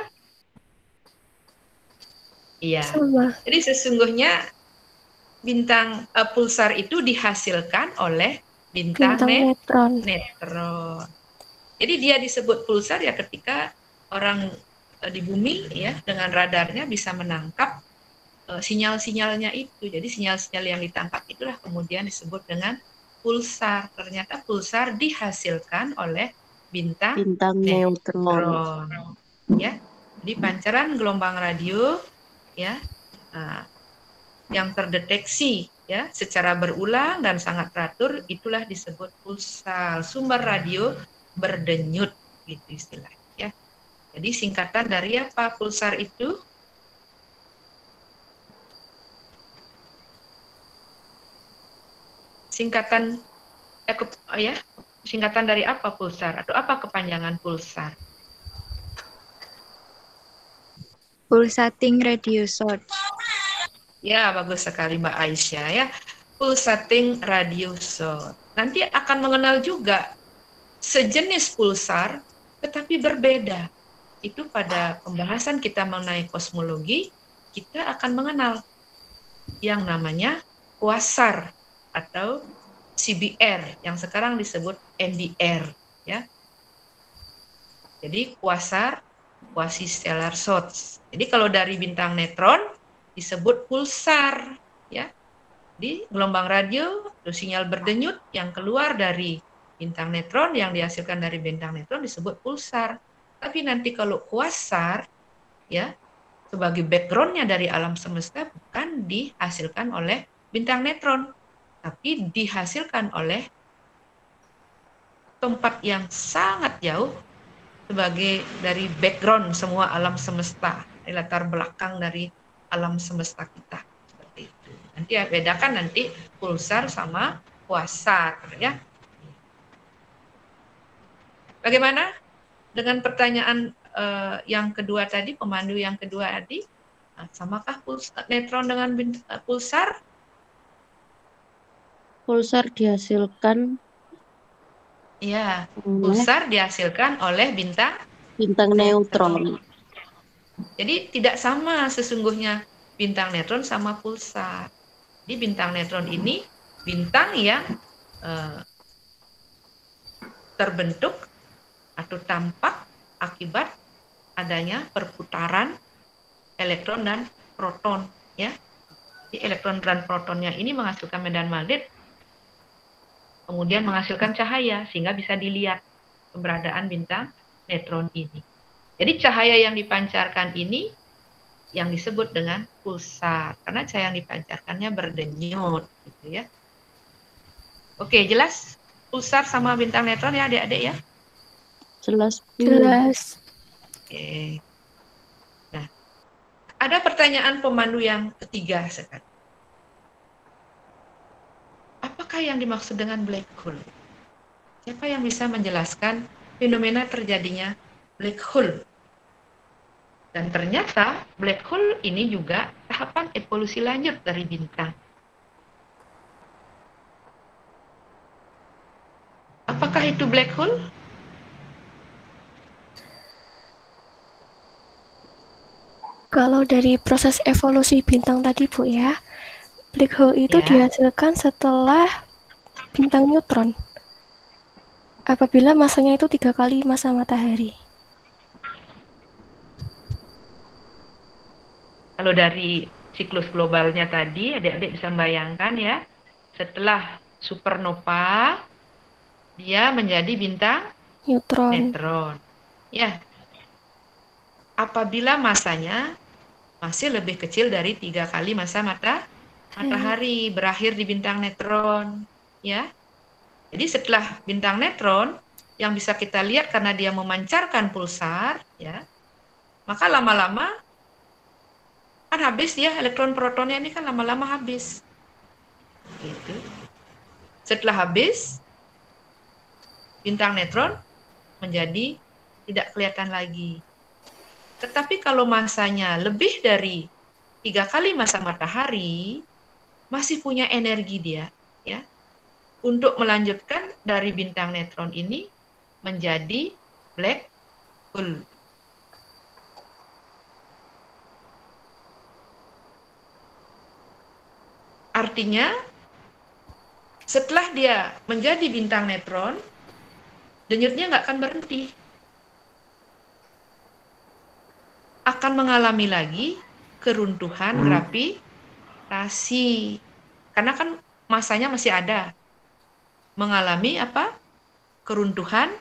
S2: Iya.
S4: Sama.
S2: Jadi sesungguhnya bintang pulsar itu dihasilkan oleh bintang
S4: neutron.
S2: Jadi dia disebut pulsar ya ketika orang di bumi ya dengan radarnya bisa menangkap sinyal-sinyalnya itu. Jadi sinyal-sinyal yang ditangkap itulah kemudian disebut dengan pulsar. Ternyata pulsar dihasilkan oleh bintang neutron. Ya. Jadi pancaran gelombang radio ya yang terdeteksi ya secara berulang dan sangat teratur itulah disebut pulsar. Sumber radio berdenyut gitu istilahnya ya. Jadi singkatan dari apa pulsar itu? Singkatan singkatan dari apa pulsar atau apa kepanjangan pulsar?
S3: Pulsating radio source.
S2: Ya, bagus sekali Mbak Aisyah ya. Pulsating radio source. Nanti akan mengenal juga sejenis pulsar tetapi berbeda. Itu pada pembahasan kita mengenai kosmologi, kita akan mengenal yang namanya quasar atau CBR yang sekarang disebut NDR ya. Jadi quasar, quasi-stellar source. Jadi kalau dari bintang neutron disebut pulsar ya. Di gelombang radio atau sinyal berdenyut yang keluar dari bintang neutron yang dihasilkan dari bintang neutron disebut pulsar. Tapi nanti kalau quasar ya sebagai background-nya dari alam semesta bukan dihasilkan oleh bintang neutron, tapi dihasilkan oleh tempat yang sangat jauh sebagai dari background semua alam semesta, latar belakang dari alam semesta kita. Seperti itu. Nanti ya bedakan nanti pulsar sama quasar ya. Bagaimana dengan pertanyaan yang kedua tadi, pemandu yang kedua tadi, samakah neutron dengan pulsar?
S5: Pulsar dihasilkan
S2: Ya, pulsar dihasilkan oleh bintang
S5: neutron.
S2: Jadi tidak sama sesungguhnya bintang neutron sama pulsar. Di bintang neutron ini bintang yang terbentuk atau tampak akibat adanya perputaran elektron dan proton ya. Jadi elektron dan protonnya ini menghasilkan medan magnet kemudian menghasilkan cahaya sehingga bisa dilihat keberadaan bintang neutron ini. Jadi cahaya yang dipancarkan ini yang disebut dengan pulsar karena cahaya yang dipancarkannya berdenyut gitu ya. Oke, jelas pulsar sama bintang neutron ya adik-adik ya?
S5: Jelas.
S2: Oke. Nah, ada pertanyaan pemandu yang ketiga sekarang. Apakah yang dimaksud dengan black hole? Siapa yang bisa menjelaskan fenomena terjadinya black hole? Dan ternyata black hole ini juga tahapan evolusi lanjut dari bintang. Apakah itu black hole?
S4: Kalau dari proses evolusi bintang tadi Bu ya, black hole itu
S2: Ya.
S4: dihasilkan setelah bintang neutron. Apabila masanya itu 3 kali masa matahari.
S2: Kalau dari siklus globalnya tadi, adik-adik bisa membayangkan ya, setelah supernova, dia menjadi bintang
S4: Neutron.
S2: neutron. Ya, apabila masanya masih lebih kecil dari 3 kali masa matahari, berakhir di bintang neutron. Ya, jadi setelah bintang neutron, yang bisa kita lihat karena dia memancarkan pulsar, ya, maka lama-lama kan habis ya, elektron protonnya ini kan lama-lama habis. Gitu. Setelah habis, bintang neutron menjadi tidak kelihatan lagi. Tetapi kalau masanya lebih dari 3 kali masa matahari, masih punya energi dia, ya, untuk melanjutkan dari bintang neutron ini menjadi black hole. Artinya, setelah dia menjadi bintang neutron, denyutnya nggak akan berhenti. Akan mengalami lagi keruntuhan gravitasi. Karena kan masanya masih ada. Mengalami apa? Keruntuhan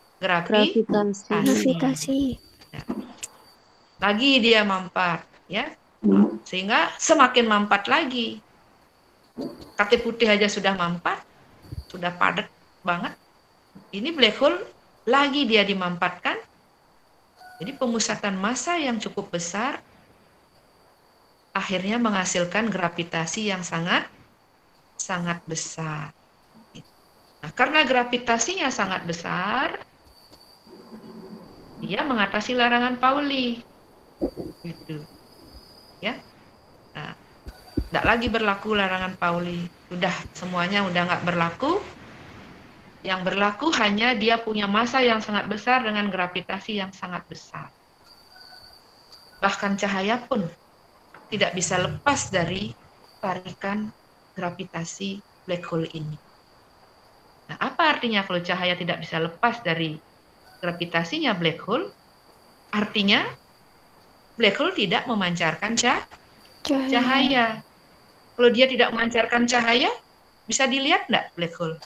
S2: gravitasi. Lagi dia mampat, ya. Sehingga semakin mampat lagi. KT putih aja sudah mampat, sudah padat banget. Ini black hole lagi dia dimampatkan. Jadi pemusatan massa yang cukup besar akhirnya menghasilkan gravitasi yang sangat besar. Nah, karena gravitasinya sangat besar, dia mengatasi larangan Pauli. Gitu. Ya. Nah, tidak lagi berlaku larangan Pauli. Sudah semuanya udah nggak berlaku. Yang berlaku hanya dia punya massa yang sangat besar dengan gravitasi yang sangat besar. Bahkan cahaya pun tidak bisa lepas dari tarikan gravitasi black hole ini. Nah, apa artinya kalau cahaya tidak bisa lepas dari gravitasinya black hole? Artinya black hole tidak memancarkan cahaya. Kalau dia tidak memancarkan cahaya, bisa dilihat nggak black hole?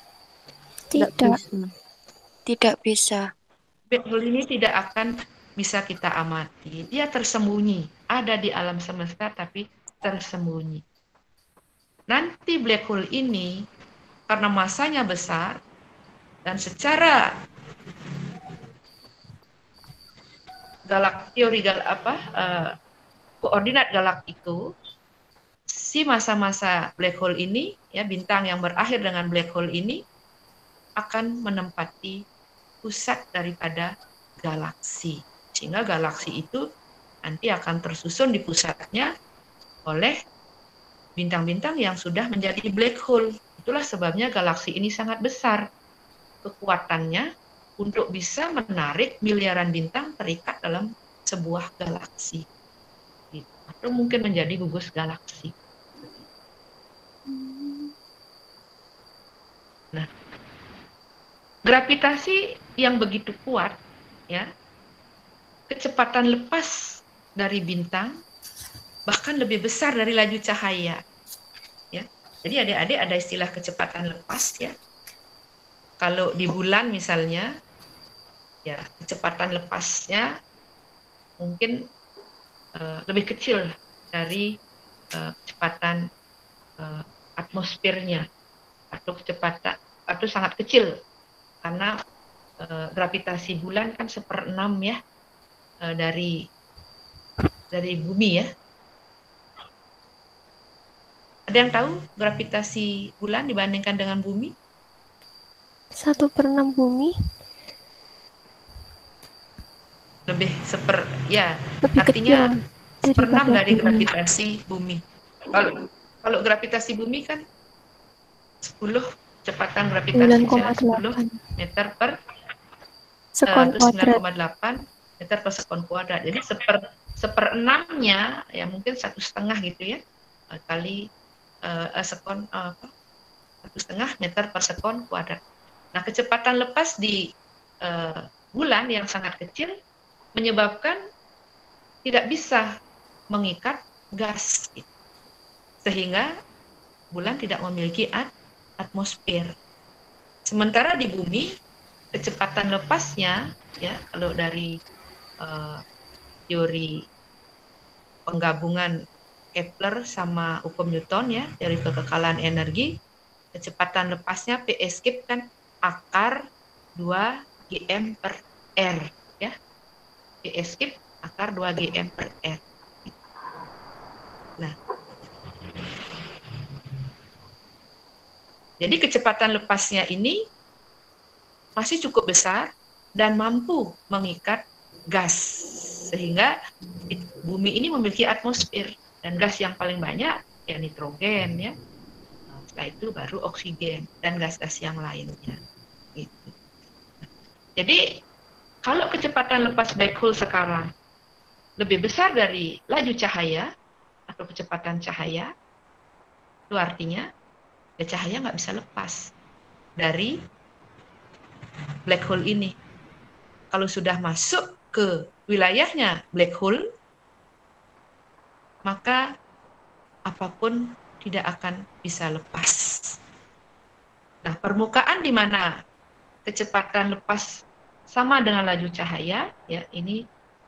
S3: Tidak bisa.
S2: Black hole ini tidak akan bisa kita amati. Dia tersembunyi, ada di alam semesta tapi tersembunyi. Nanti black hole ini karena masanya besar dan secara koordinat galaktik itu, si masa-masa black hole ini, ya, bintang yang berakhir dengan black hole ini akan menempati pusat daripada galaksi. Sehingga galaksi itu nanti akan tersusun di pusatnya oleh bintang-bintang yang sudah menjadi black hole. Itulah sebabnya galaksi ini sangat besar. Kekuatannya untuk bisa menarik miliaran bintang terikat dalam sebuah galaksi. Atau mungkin menjadi gugus galaksi. Nah, gravitasi yang begitu kuat, ya, kecepatan lepas dari bintang bahkan lebih besar dari laju cahaya. Ya, jadi adik-adik ada istilah kecepatan lepas, ya. Kalau di bulan misalnya, ya, kecepatan lepasnya mungkin lebih kecil dari kecepatan atmosfernya, atau kecepatan atau sangat kecil. Karena gravitasi bulan kan 1/6 ya dari bumi, ya. Ada yang tahu gravitasi bulan dibandingkan dengan bumi?
S4: 1/6 bumi.
S2: Lebih
S4: Lebih
S2: artinya
S4: kecil
S2: 1/6 dari
S4: bumi.
S2: gravitasi bumi. Kalau gravitasi bumi kan 10 kecepatan gravitasinya
S4: 9,8
S2: 10 meter per
S4: sekon
S2: terus
S4: kuadrat.
S2: 9,8 meter per sekon kuadrat. Jadi seperenamnya ya mungkin 1,5 gitu ya kali sekon 1,5 meter per sekon kuadrat. Nah, kecepatan lepas di bulan yang sangat kecil menyebabkan tidak bisa mengikat gas, sehingga bulan tidak memiliki atmosfer. Sementara di bumi kecepatan lepasnya ya kalau dari teori penggabungan Kepler sama hukum Newton ya, teori kekekalan energi, kecepatan lepasnya P escape kan akar 2 GM per R ya. P escape akar 2 GM per R. Nah, jadi kecepatan lepasnya ini masih cukup besar dan mampu mengikat gas, sehingga bumi ini memiliki atmosfer, dan gas yang paling banyak ya nitrogen ya. Setelah itu baru oksigen dan gas-gas yang lainnya. Gitu. Jadi kalau kecepatan lepas black hole sekarang lebih besar dari laju cahaya atau kecepatan cahaya, itu artinya ya cahaya nggak bisa lepas dari black hole ini. Kalau sudah masuk ke wilayahnya black hole, maka apapun tidak akan bisa lepas. Nah, permukaan di mana kecepatan lepas sama dengan laju cahaya, ya ini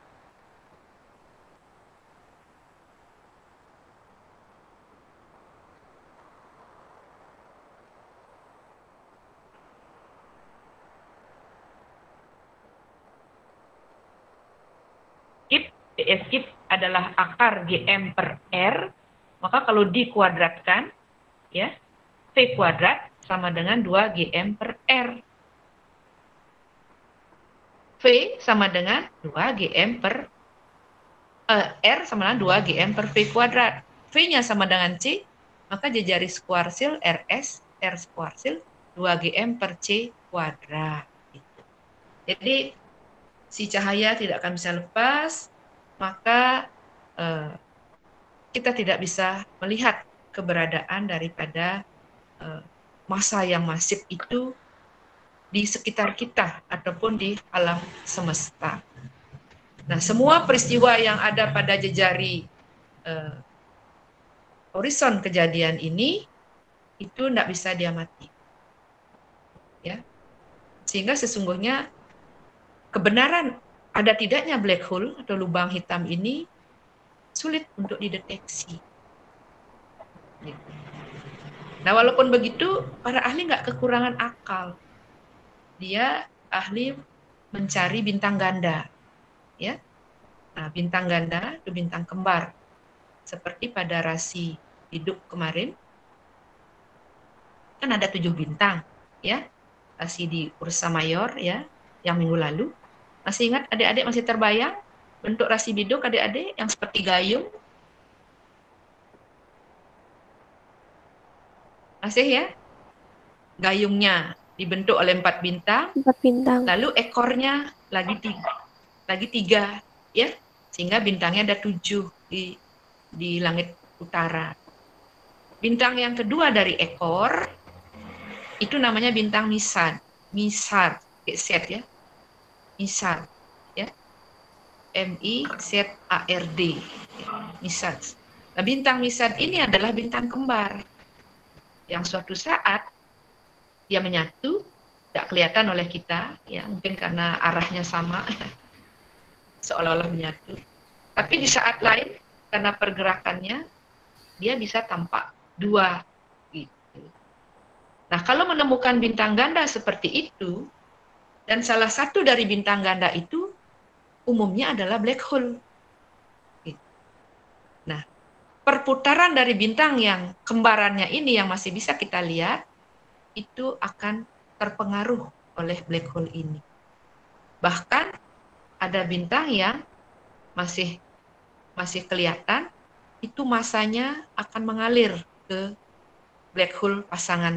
S2: skip adalah akar GM per R, maka kalau dikuadratkan, ya, V kuadrat sama dengan 2 GM per R. V sama dengan 2 GM per R sama dengan 2 GM per V kuadrat. V-nya sama dengan C, maka jejaris kuarsil RS, R kuarsil 2 GM per C kuadrat. Jadi, si cahaya tidak akan bisa lepas, maka kita tidak bisa melihat keberadaan daripada massa yang masif itu di sekitar kita ataupun di alam semesta. Nah, semua peristiwa yang ada pada jejari horizon kejadian ini itu tidak bisa diamati, ya. Sehingga sesungguhnya kebenaran ada tidaknya black hole atau lubang hitam ini sulit untuk dideteksi. Nah, walaupun begitu, para ahli nggak kekurangan akal. Dia ahli mencari bintang ganda, ya. Nah, bintang ganda itu bintang kembar, seperti pada rasi hidup kemarin, kan ada 7 bintang, ya. Rasi di Ursa Mayor, ya, yang minggu lalu. Masih ingat adik-adik, masih terbayang bentuk rasi biduk adik-adik yang seperti gayung? Masih ya? Gayungnya dibentuk oleh 4 bintang,
S4: 4 bintang.
S2: lalu ekornya lagi 3, ya, sehingga bintangnya ada 7 di langit utara. Bintang yang kedua dari ekor itu namanya bintang Misard, ya, Misard, ya, MIZARD, Misard. Nah, bintang Misard ini adalah bintang kembar yang suatu saat dia menyatu, tidak kelihatan oleh kita, ya mungkin karena arahnya sama, seolah-olah menyatu. Tapi di saat lain, karena pergerakannya, dia bisa tampak 2. Gitu. Nah, kalau menemukan bintang ganda seperti itu, dan salah satu dari bintang ganda itu umumnya adalah black hole. Gitu. Nah, perputaran dari bintang yang kembarannya ini yang masih bisa kita lihat, itu akan terpengaruh oleh black hole ini. Bahkan ada bintang yang masih kelihatan, itu masanya akan mengalir ke black hole pasangannya.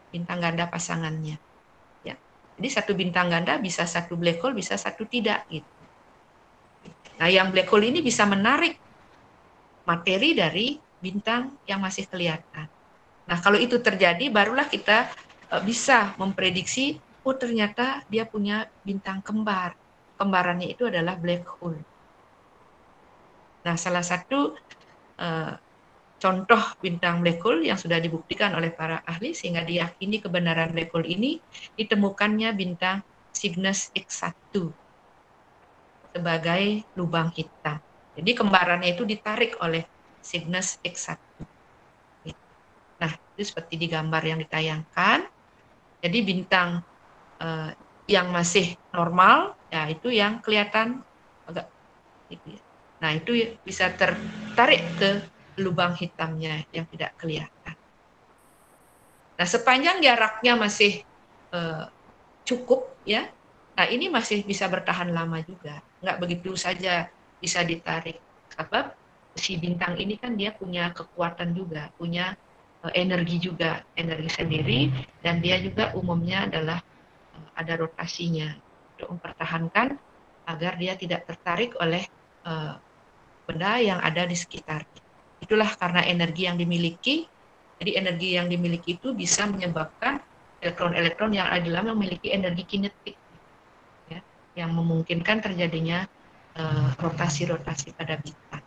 S2: bintang ganda pasangannya. Ya. Jadi satu bintang ganda bisa satu black hole, bisa satu tidak. Gitu. Nah, yang black hole ini bisa menarik materi dari bintang yang masih kelihatan. Nah, kalau itu terjadi, barulah kita bisa memprediksi, oh ternyata dia punya bintang kembar. Kembarannya itu adalah black hole. Nah, salah satu contoh bintang black hole yang sudah dibuktikan oleh para ahli sehingga diyakini kebenaran black hole ini, ditemukannya bintang Cygnus X1 sebagai lubang hitam. Jadi kembarannya itu ditarik oleh Cygnus X1. Nah, itu seperti di gambar yang ditayangkan. Jadi bintang yang masih normal, ya itu yang kelihatan agak gitu ya. Nah, itu bisa tertarik ke lubang hitamnya yang tidak kelihatan. Nah, sepanjang jaraknya masih cukup ya, nah ini masih bisa bertahan lama juga, nggak begitu saja bisa ditarik. Sebab si bintang ini kan dia punya kekuatan juga, punya energi juga, energi sendiri, dan dia juga umumnya adalah ada rotasinya untuk mempertahankan agar dia tidak tertarik oleh benda yang ada di sekitarnya. Itulah karena energi yang dimiliki, jadi energi yang dimiliki itu bisa menyebabkan elektron-elektron yang ada di dalam memiliki energi kinetik, ya, yang memungkinkan terjadinya rotasi-rotasi pada bintang.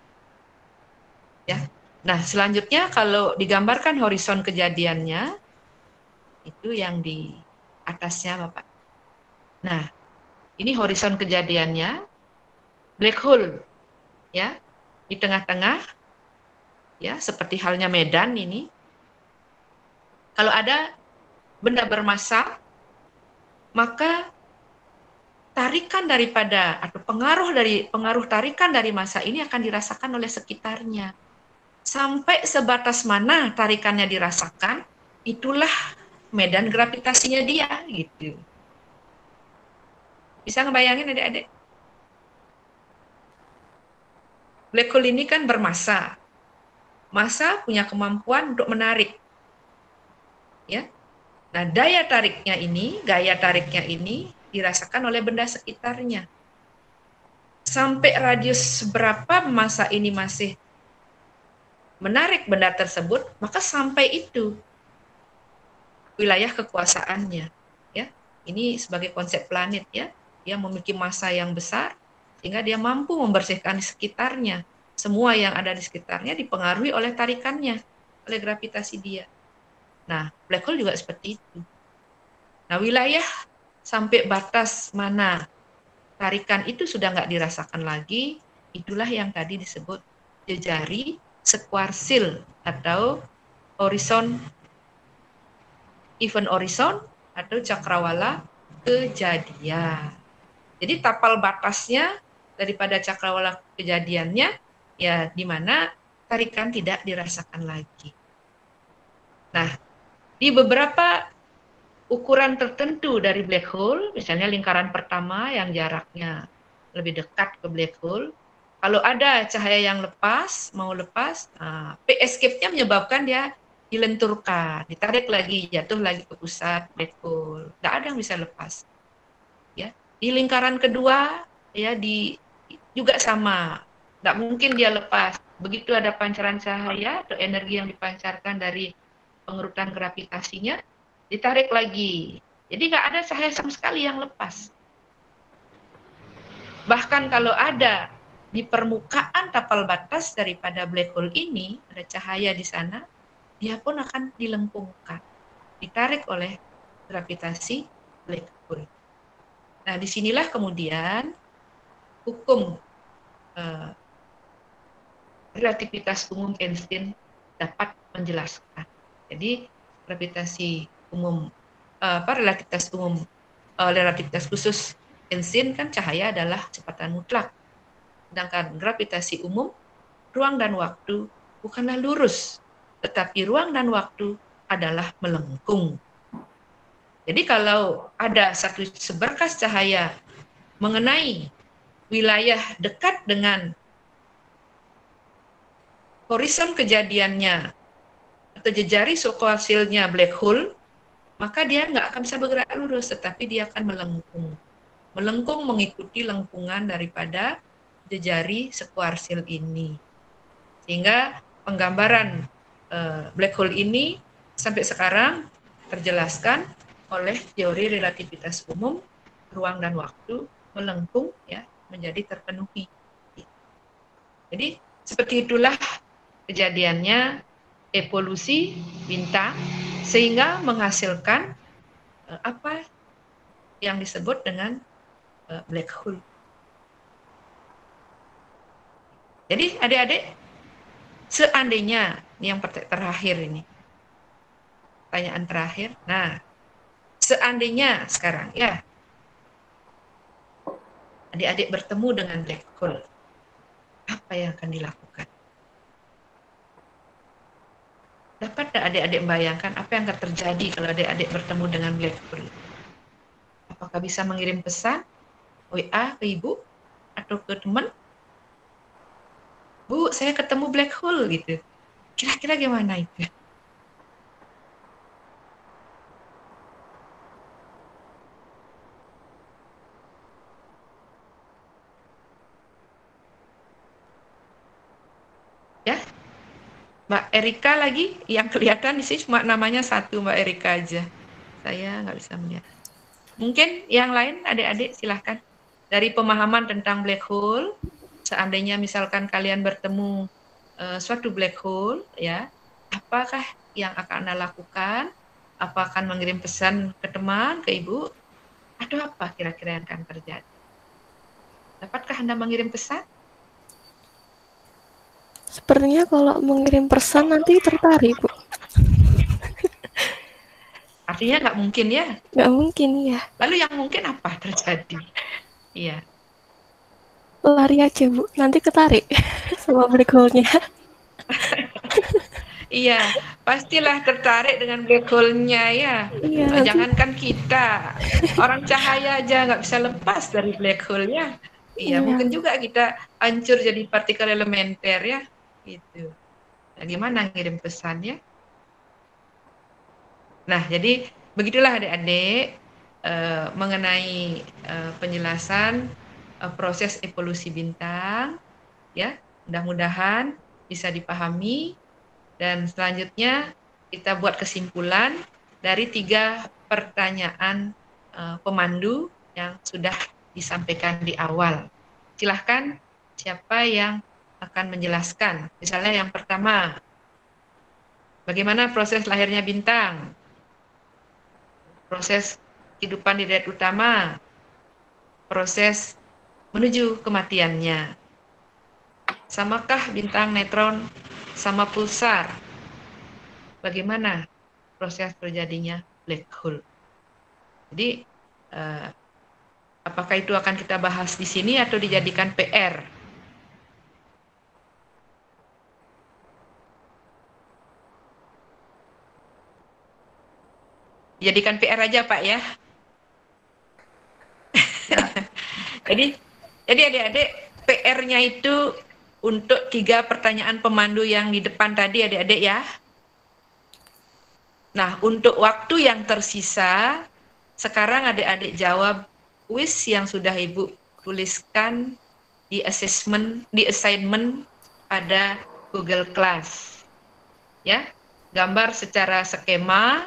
S2: Ya. Nah, selanjutnya kalau digambarkan horizon kejadiannya, itu yang di atasnya, Bapak. Nah, ini horizon kejadiannya, black hole, ya, di tengah-tengah, ya, seperti halnya Medan ini. Kalau ada benda bermassa, maka tarikan daripada atau pengaruh tarikan dari massa ini akan dirasakan oleh sekitarnya. Sampai sebatas mana tarikannya dirasakan, itulah medan gravitasinya dia, gitu. Bisa ngebayangin adik-adik? Black hole ini kan bermassa. Massa punya kemampuan untuk menarik. Ya. Nah, gaya tariknya ini dirasakan oleh benda sekitarnya. Sampai radius berapa massa ini masih menarik benda tersebut, maka sampai itu wilayah kekuasaannya. Ya. Ini sebagai konsep planet, ya. Dia memiliki massa yang besar sehingga dia mampu membersihkan di sekitarnya. Semua yang ada di sekitarnya dipengaruhi oleh tarikannya, oleh gravitasi dia. Nah, black hole juga seperti itu. Nah, wilayah sampai batas mana tarikan itu sudah nggak dirasakan lagi, itulah yang tadi disebut jejari sekuarsil atau event horizon atau cakrawala kejadian. Jadi tapal batasnya daripada cakrawala kejadiannya, ya di mana tarikan tidak dirasakan lagi. Nah, di beberapa ukuran tertentu dari black hole, misalnya lingkaran pertama yang jaraknya lebih dekat ke black hole, kalau ada cahaya yang mau lepas, escape-nya menyebabkan dia dilenturkan, ditarik lagi, jatuh lagi ke pusat black hole. Nggak ada yang bisa lepas. Ya, di lingkaran kedua, ya juga sama, nggak mungkin dia lepas. Begitu ada pancaran cahaya atau energi yang dipancarkan dari pengerutan gravitasinya, ditarik lagi. Jadi nggak ada cahaya sama sekali yang lepas. Bahkan kalau ada di permukaan tapal batas daripada black hole ini, ada cahaya di sana, dia pun akan dilempungkan, ditarik oleh gravitasi black hole. Nah, disinilah kemudian hukum relativitas umum Einstein dapat menjelaskan. Jadi relativitas khusus Einstein kan cahaya adalah kecepatan mutlak. Sedangkan gravitasi umum, ruang dan waktu bukanlah lurus, tetapi ruang dan waktu adalah melengkung. Jadi kalau ada satu seberkas cahaya mengenai wilayah dekat dengan horizon kejadiannya atau jejari sekuarsilnya black hole, maka dia nggak akan bisa bergerak lurus, tetapi dia akan melengkung. Melengkung mengikuti lengkungan daripada jejari sekuarsil ini. Sehingga penggambaran black hole ini sampai sekarang terjelaskan oleh teori relativitas umum, ruang dan waktu melengkung ya menjadi terpenuhi. Jadi seperti itulah kejadiannya evolusi bintang sehingga menghasilkan apa yang disebut dengan black hole. Jadi adik-adik, seandainya yang terakhir ini, pertanyaan terakhir. Nah, seandainya sekarang ya, adik-adik bertemu dengan black hole, apa yang akan dilakukan? Dapat tak adik-adik membayangkan apa yang akan terjadi kalau adik-adik bertemu dengan black hole? Apakah bisa mengirim pesan WA ke ibu atau ke teman? Bu, saya ketemu black hole gitu. Kira-kira gimana itu? Ya, Mbak Erika lagi, yang kelihatan di sini cuma namanya satu Mbak Erika aja. Saya nggak bisa melihat. Mungkin yang lain adik-adik silahkan. Dari pemahaman tentang black hole, seandainya misalkan kalian bertemu suatu black hole, ya, apakah yang akan Anda lakukan? Apa akan mengirim pesan ke teman, ke ibu? Atau apa kira-kira yang akan terjadi? Dapatkah Anda mengirim pesan?
S4: Sepertinya kalau mengirim pesan nanti tertarik, Bu.
S2: Artinya nggak mungkin ya?
S4: Nggak mungkin, ya.
S2: Lalu yang mungkin apa terjadi? Iya.
S4: Lari aja, Bu. Nanti ketarik sama black hole-nya.
S2: Iya, pastilah tertarik dengan black hole-nya ya.
S4: Iya,
S2: Jangankan kita, orang cahaya aja nggak bisa lepas dari black hole-nya. Iya, mungkin juga kita hancur jadi partikel elementer ya, gitu. Nah, gimana ngirim pesannya? Nah, jadi begitulah adik-adik mengenai penjelasan proses evolusi bintang, ya. Mudah-mudahan bisa dipahami. Dan selanjutnya kita buat kesimpulan dari 3 pertanyaan pemandu yang sudah disampaikan di awal. Silahkan siapa yang akan menjelaskan. Misalnya yang pertama, bagaimana proses lahirnya bintang? Proses kehidupan di diet utama? Proses menuju kematiannya? Samakah bintang neutron sama pulsar? Bagaimana proses terjadinya black hole? Jadi, apakah itu akan kita bahas di sini atau dijadikan PR? Dijadikan PR aja, Pak ya. Jadi adik-adik, PR-nya itu untuk 3 pertanyaan pemandu yang di depan tadi adik-adik ya. Nah, untuk waktu yang tersisa, sekarang adik-adik jawab kuis yang sudah Ibu tuliskan di assignment pada Google Class. Ya, gambar secara skema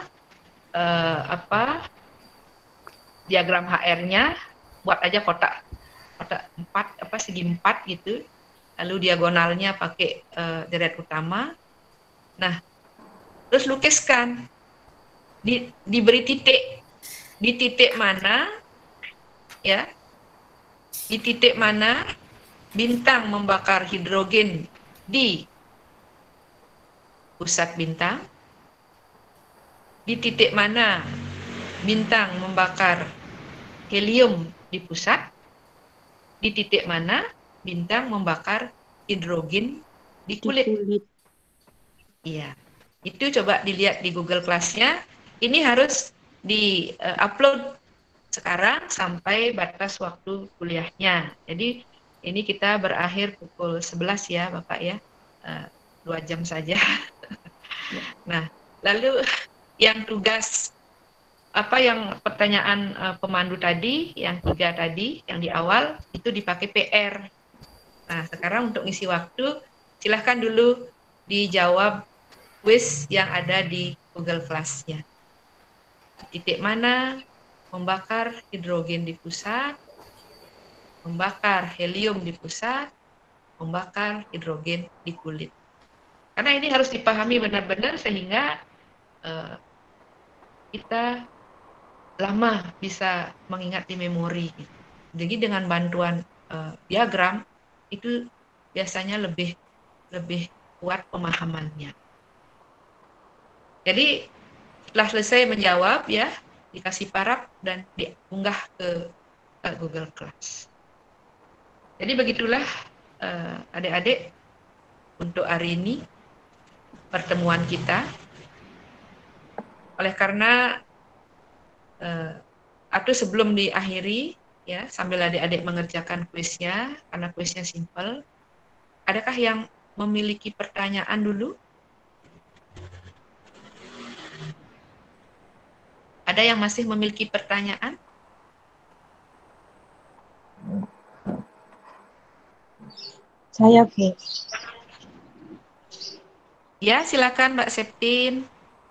S2: diagram HR-nya, buat aja kotak 4 segi 4 gitu. Lalu diagonalnya pakai deret utama. Nah, terus lukiskan. Diberi titik. Di titik mana, ya? Di titik mana bintang membakar hidrogen di pusat bintang? Di titik mana bintang membakar helium di pusat? Di titik mana bintang membakar hidrogen di kulit? Iya, itu coba dilihat di Google Class-nya. Ini harus di-upload sekarang sampai batas waktu kuliahnya. Jadi ini kita berakhir pukul 11 ya Bapak ya, 2 jam saja. Nah, lalu yang tugas apa yang pertanyaan pemandu tadi, yang 3 tadi, yang di awal, itu dipakai PR. Nah, sekarang untuk ngisi waktu, silahkan dulu dijawab quiz yang ada di Google Class-nya. Titik mana membakar hidrogen di pusat, membakar helium di pusat, membakar hidrogen di kulit. Karena ini harus dipahami benar-benar sehingga kita lama bisa mengingat di memori. Jadi dengan bantuan diagram itu biasanya lebih kuat pemahamannya. Jadi setelah selesai menjawab ya, dikasih paraf dan diunggah ke Google Class. Jadi begitulah adik-adik untuk hari ini pertemuan kita. Oleh karena atau sebelum diakhiri ya, sambil adik-adik mengerjakan kuisnya, karena kuisnya simple, adakah yang memiliki pertanyaan dulu? Ada yang masih memiliki pertanyaan?
S5: Saya, Bu.
S2: Ya, silakan Mbak Septin.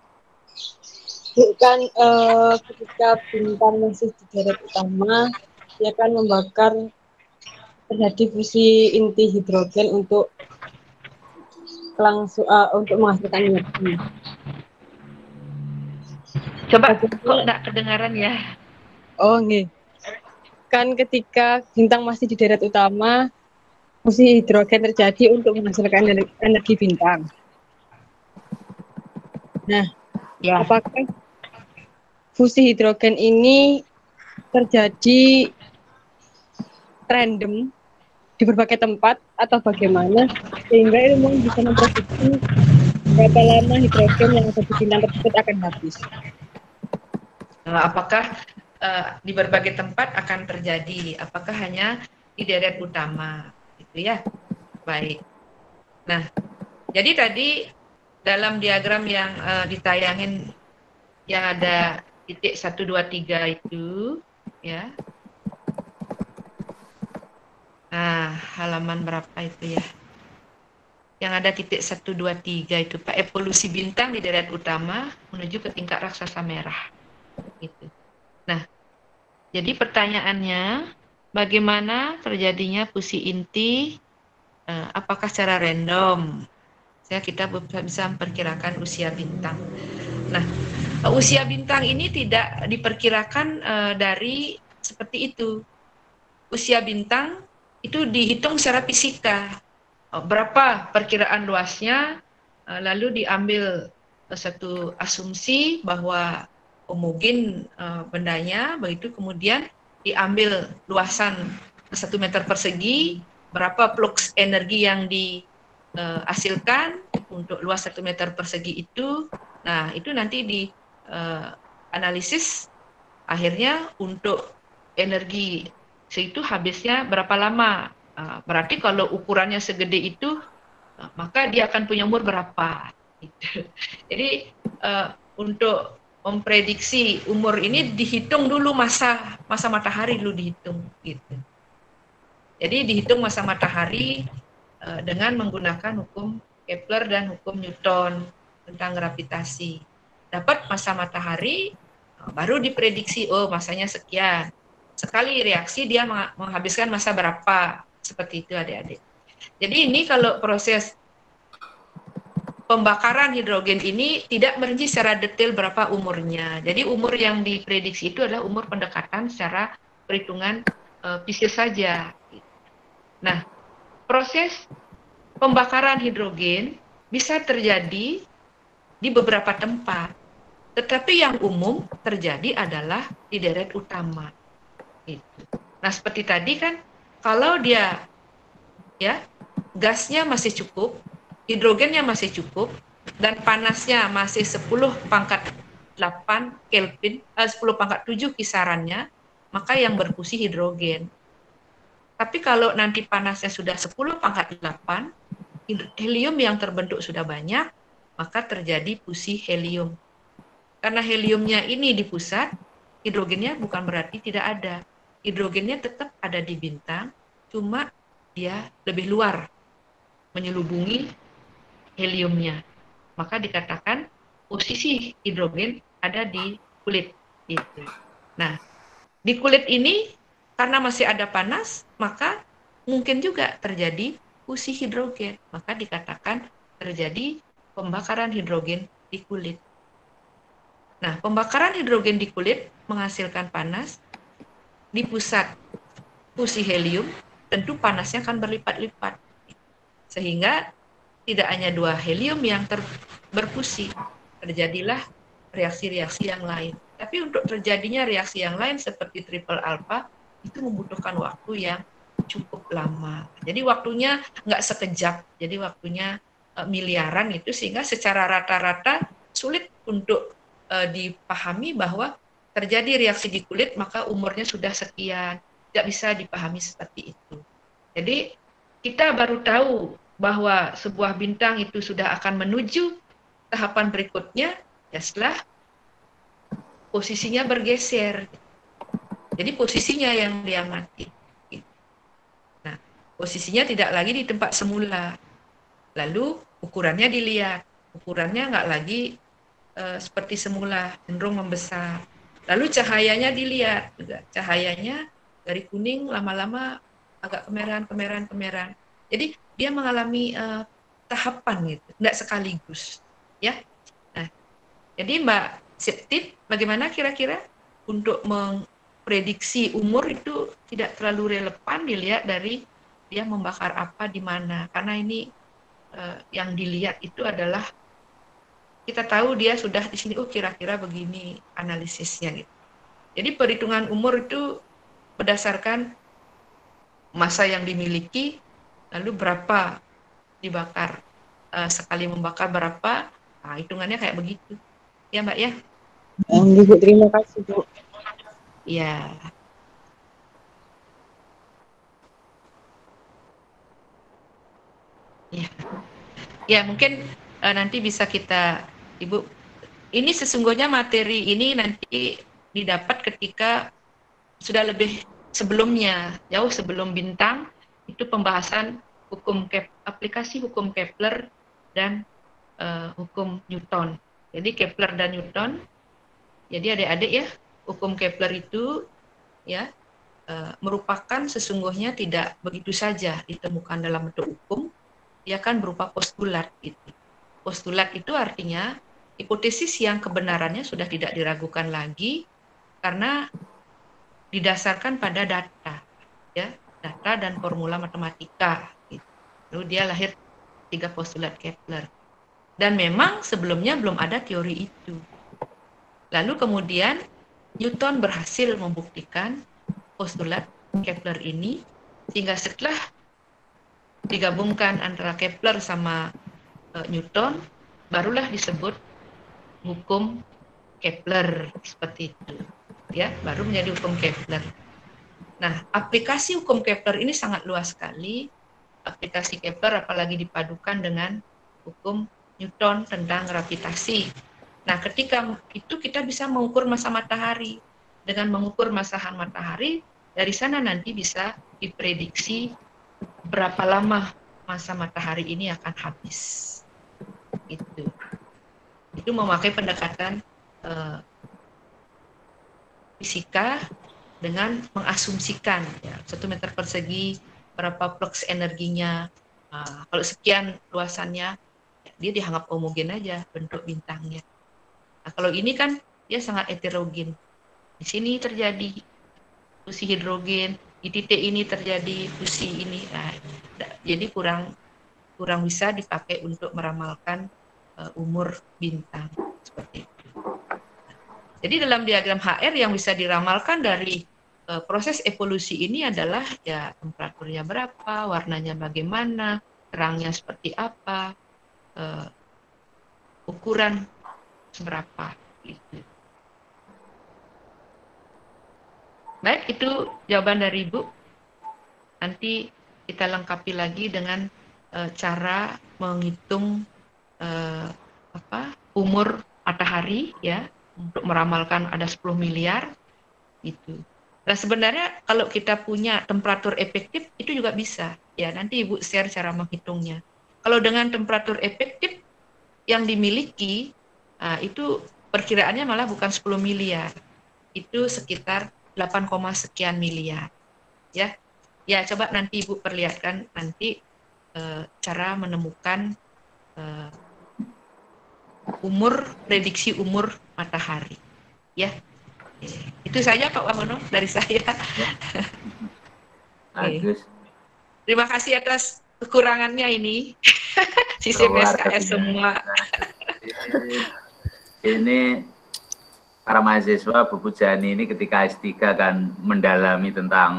S5: Kan ketika bintang masih di deret utama, dia akan membakar terjadi fusi inti hidrogen untuk untuk menghasilkan energi.
S2: Coba kok nggak kedengaran ya?
S5: Oh, nggih. Kan ketika bintang masih di deret utama, fusi hidrogen terjadi untuk menghasilkan energi bintang. Nah,
S2: Ya.
S5: apakah fusi hidrogen ini terjadi random di berbagai tempat atau bagaimana sehingga ilmuwan bisa memprediksi berapa lama hidrogen yang ada di bintang tersebut akan habis?
S2: Apakah di berbagai tempat akan terjadi? Apakah hanya di deret utama? Gitu ya. Baik. Nah, jadi tadi dalam diagram yang ditayangin yang ada titik 1, 2, 3 itu, ya. Nah, halaman berapa itu ya? Yang ada titik 1, 2, 3 itu, Pak, evolusi bintang di deret utama menuju ke tingkat raksasa merah. Gitu. Nah, jadi pertanyaannya, bagaimana terjadinya fusi inti? Apakah secara random? Kita bisa memperkirakan usia bintang. Nah, usia bintang ini tidak diperkirakan dari seperti itu. Usia bintang itu dihitung secara fisika. Berapa perkiraan luasnya, lalu diambil satu asumsi bahwa homogen bendanya, begitu kemudian diambil luasan 1 meter persegi, berapa flux energi yang dihasilkan untuk luas 1 meter persegi itu. Nah, itu nanti di analisis akhirnya untuk energi itu habisnya berapa lama. Berarti kalau ukurannya segede itu, maka dia akan punya umur berapa. Gitu. Jadi untuk memprediksi umur ini dihitung dulu masa matahari dulu dihitung. Gitu. Jadi dihitung masa matahari dengan menggunakan hukum Kepler dan hukum Newton tentang gravitasi. Dapat masa matahari, baru diprediksi, oh masanya sekian. Sekali reaksi dia menghabiskan masa berapa, seperti itu adik-adik. Jadi ini kalau proses pembakaran hidrogen ini tidak merinci secara detail berapa umurnya. Jadi umur yang diprediksi itu adalah umur pendekatan secara perhitungan fisik saja. Nah, proses pembakaran hidrogen bisa terjadi di beberapa tempat, tetapi yang umum terjadi adalah di deret utama. Gitu. Nah, seperti tadi kan, kalau dia ya gasnya masih cukup, hidrogennya masih cukup, dan panasnya masih 10⁻8 Kelvin, 10⁻7 kisarannya, maka yang berfusi hidrogen. Tapi kalau nanti panasnya sudah 10⁻8, helium yang terbentuk sudah banyak, maka terjadi fusi helium. karena heliumnya ini di pusat, hidrogennya bukan berarti tidak ada. Hidrogennya tetap ada di bintang, cuma dia lebih luar menyelubungi heliumnya. Maka dikatakan posisi hidrogen ada di kulit. Gitu. Nah, di kulit ini karena masih ada panas, maka mungkin juga terjadi fusi hidrogen. Maka dikatakan terjadi pembakaran hidrogen di kulit. Nah, pembakaran hidrogen di kulit menghasilkan panas. Di pusat fusi helium, tentu panasnya akan berlipat-lipat. Sehingga tidak hanya 2 helium yang berfusi, terjadilah reaksi-reaksi yang lain. Tapi untuk terjadinya reaksi yang lain seperti triple alpha, itu membutuhkan waktu yang cukup lama. Jadi waktunya nggak sekejap, jadi waktunya miliaran itu, sehingga secara rata-rata sulit untuk dipahami bahwa terjadi reaksi di kulit maka umurnya sudah sekian. Tidak bisa dipahami seperti itu. Jadi kita baru tahu bahwa sebuah bintang itu sudah akan menuju tahapan berikutnya ya setelah posisinya bergeser. Jadi posisinya yang diamati. Nah, posisinya tidak lagi di tempat semula. Lalu ukurannya dilihat. Ukurannya nggak lagi seperti semula, cenderung membesar. Lalu cahayanya dilihat juga. Cahayanya dari kuning lama-lama agak kemerahan. Jadi dia mengalami tahapan gitu, tidak sekaligus, ya. Nah, jadi Mbak Septit, bagaimana kira-kira untuk memprediksi umur itu tidak terlalu relevan dilihat dari dia membakar apa di mana, karena ini yang dilihat itu adalah kita tahu dia sudah di sini, oh kira-kira begini analisisnya gitu. Jadi perhitungan umur itu berdasarkan masa yang dimiliki, lalu berapa dibakar, sekali membakar berapa, nah, hitungannya kayak begitu. Ya Mbak ya?
S5: Ibu, terima kasih Bu.
S2: Ya. Ya, ya mungkin nanti bisa kita, Ibu, ini sesungguhnya materi ini nanti didapat ketika sudah lebih sebelumnya, jauh sebelum bintang, itu pembahasan aplikasi hukum Kepler dan hukum Newton. Jadi Kepler dan Newton, jadi adik-adik ya, hukum Kepler itu ya merupakan sesungguhnya tidak begitu saja ditemukan dalam bentuk hukum, dia kan berupa postulat gitu. Postulat itu artinya hipotesis yang kebenarannya sudah tidak diragukan lagi karena didasarkan pada data, ya, data dan formula matematika. Gitu. Lalu dia lahir 3 postulat Kepler. Dan memang sebelumnya belum ada teori itu. Lalu kemudian Newton berhasil membuktikan postulat Kepler ini, sehingga setelah digabungkan antara Kepler sama Newton, barulah disebut hukum Kepler seperti itu. Ya, baru menjadi hukum Kepler. Nah, aplikasi hukum Kepler ini sangat luas sekali. Aplikasi Kepler apalagi dipadukan dengan hukum Newton tentang gravitasi. Nah, ketika itu kita bisa mengukur masa matahari. Dengan mengukur masa matahari, dari sana nanti bisa diprediksi berapa lama masa matahari ini akan habis. Itu memakai pendekatan fisika dengan mengasumsikan ya, 1 meter persegi berapa flux energinya, kalau sekian luasannya dia dianggap homogen aja bentuk bintangnya. Nah, kalau ini kan dia sangat heterogen, di sini terjadi fusi hidrogen, di titik ini terjadi fusi ini, nah, jadi kurang bisa dipakai untuk meramalkan umur bintang seperti itu. Jadi dalam diagram HR yang bisa diramalkan dari proses evolusi ini adalah ya temperaturnya berapa, warnanya bagaimana, terangnya seperti apa, ukuran seberapa. Gitu. Baik, itu jawaban dari Ibu. Nanti kita lengkapi lagi dengan cara menghitung umur matahari ya. untuk meramalkan ada 10 miliar itu. Nah sebenarnya kalau kita punya temperatur efektif itu juga bisa ya, nanti Ibu share cara menghitungnya. Kalau dengan temperatur efektif yang dimiliki itu perkiraannya malah bukan 10 miliar, itu sekitar 8, sekian miliar ya. Ya coba nanti Ibu perlihatkan nanti cara menemukan prediksi umur matahari ya. Itu saja Pak Wamono dari saya.
S1: Ya. Bagus.
S2: Terima kasih atas kekurangannya ini. Sistem
S1: Luar
S2: SKS
S1: biasa.
S2: semua.
S1: Ini para mahasiswa Bu Pujani ini ketika S3 kan mendalami tentang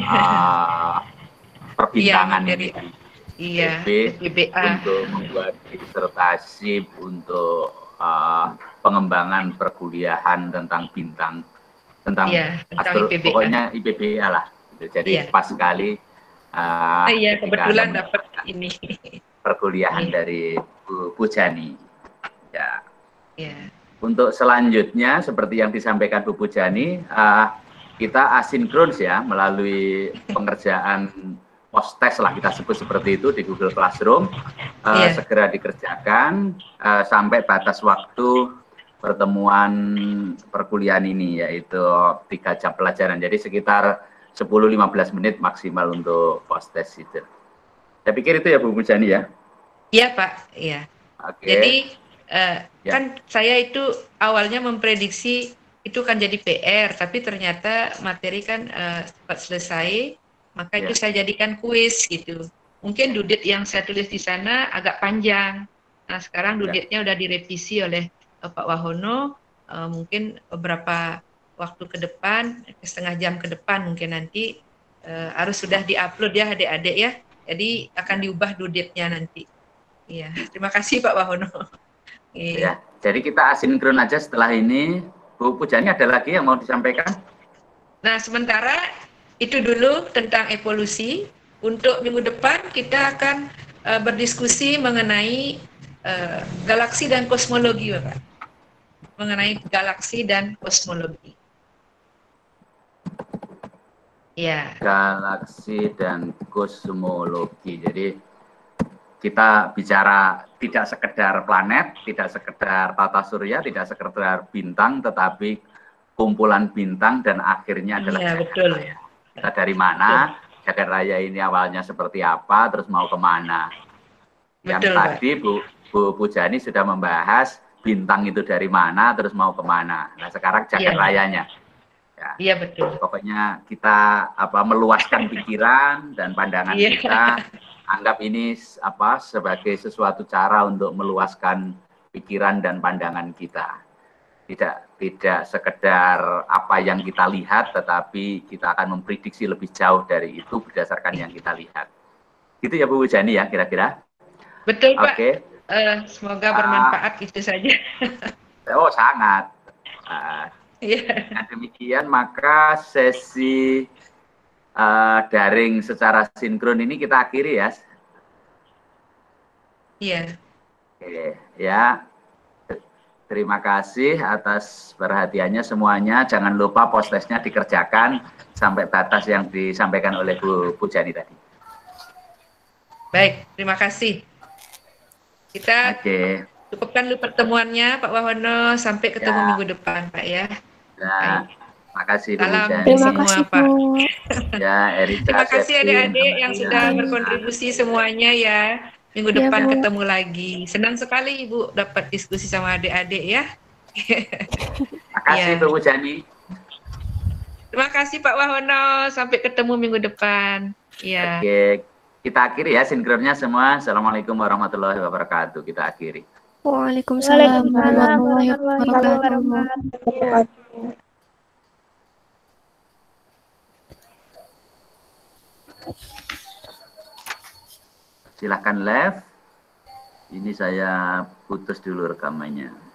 S1: perbintangan
S2: materi.
S1: ini.
S2: Iya,
S1: SBA untuk membuat disertasi untuk pengembangan perkuliahan tentang bintang, tentang
S2: IPBA.
S1: pokoknya IPBA lah. Jadi pas sekali
S2: kebetulan dapat ini
S1: perkuliahan dari Bu Pujani. Ya.
S2: Yeah.
S1: Untuk selanjutnya seperti yang disampaikan Bu Pujani, kita asinkron ya melalui pengerjaan post-test lah kita sebut seperti itu di Google Classroom, segera dikerjakan sampai batas waktu pertemuan perkuliahan ini yaitu 3 jam pelajaran. Jadi sekitar 10-15 menit maksimal untuk post-test itu. Saya pikir itu ya Bu Pujani ya?
S2: Iya Pak, iya.
S1: Oke.
S2: Jadi kan saya itu awalnya memprediksi itu kan jadi PR, tapi ternyata materi kan cepat selesai, maka itu saya jadikan kuis gitu. Mungkin dudit yang saya tulis di sana agak panjang. Nah sekarang duditnya udah direvisi oleh Pak Wahono, mungkin beberapa waktu ke depan, setengah jam ke depan mungkin nanti harus sudah diupload ya adik-adik ya. Jadi akan diubah duditnya nanti. Iya, terima kasih Pak Wahono.
S1: Ya, jadi kita asinkron aja setelah ini. Bu Pujani ada lagi yang mau disampaikan?
S2: Nah, sementara itu dulu tentang evolusi. Untuk minggu depan kita akan berdiskusi mengenai galaksi dan kosmologi, Bapak. Mengenai galaksi dan kosmologi. Ya.
S1: Galaksi dan kosmologi. Jadi kita bicara tidak sekedar planet, tidak sekedar tata surya, tidak sekedar bintang, tetapi kumpulan bintang dan akhirnya adalah jagat raya. Kita dari mana? Jagat raya ini awalnya seperti apa, terus mau kemana? Yang tadi Bu Pujani sudah membahas bintang itu dari mana, terus mau kemana. Nah sekarang jagat rayanya.
S2: Iya betul.
S1: Pokoknya kita meluaskan pikiran dan pandangan kita. Anggap ini sebagai sesuatu cara untuk meluaskan pikiran dan pandangan kita. Tidak sekedar apa yang kita lihat, tetapi kita akan memprediksi lebih jauh dari itu berdasarkan yang kita lihat. Gitu ya Bu Pujani ya kira-kira?
S2: Betul Pak. Semoga bermanfaat itu saja.
S1: Oh sangat. Nah, demikian maka sesi daring secara sinkron ini kita akhiri ya.
S2: Iya.
S1: Oke, ya. Terima kasih atas perhatiannya semuanya. Jangan lupa post-testnya dikerjakan sampai batas yang disampaikan oleh Bu Pujani tadi.
S2: Baik, terima kasih. Kita cukupkan dulu pertemuannya Pak Wahono. Sampai ketemu minggu depan Pak ya.
S1: Ya. Makasih
S2: Salam
S4: terima
S2: semua
S4: kasih,
S2: Pak.
S1: Ya, Erika.
S2: Terima kasih adik-adik yang sudah berkontribusi semuanya ya. Minggu depan ketemu lagi. Senang sekali Ibu dapat diskusi sama adik-adik ya.
S1: Terima kasih Bu Pujani.
S2: Terima kasih Pak Wahono. Sampai ketemu minggu depan. Ya.
S1: Oke, kita akhiri ya sinkronnya semua. Assalamualaikum warahmatullahi wabarakatuh. Kita akhiri.
S4: Waalaikumsalam warahmatullahi wabarakatuh.
S1: Silahkan live. Ini saya putus dulu rekamannya.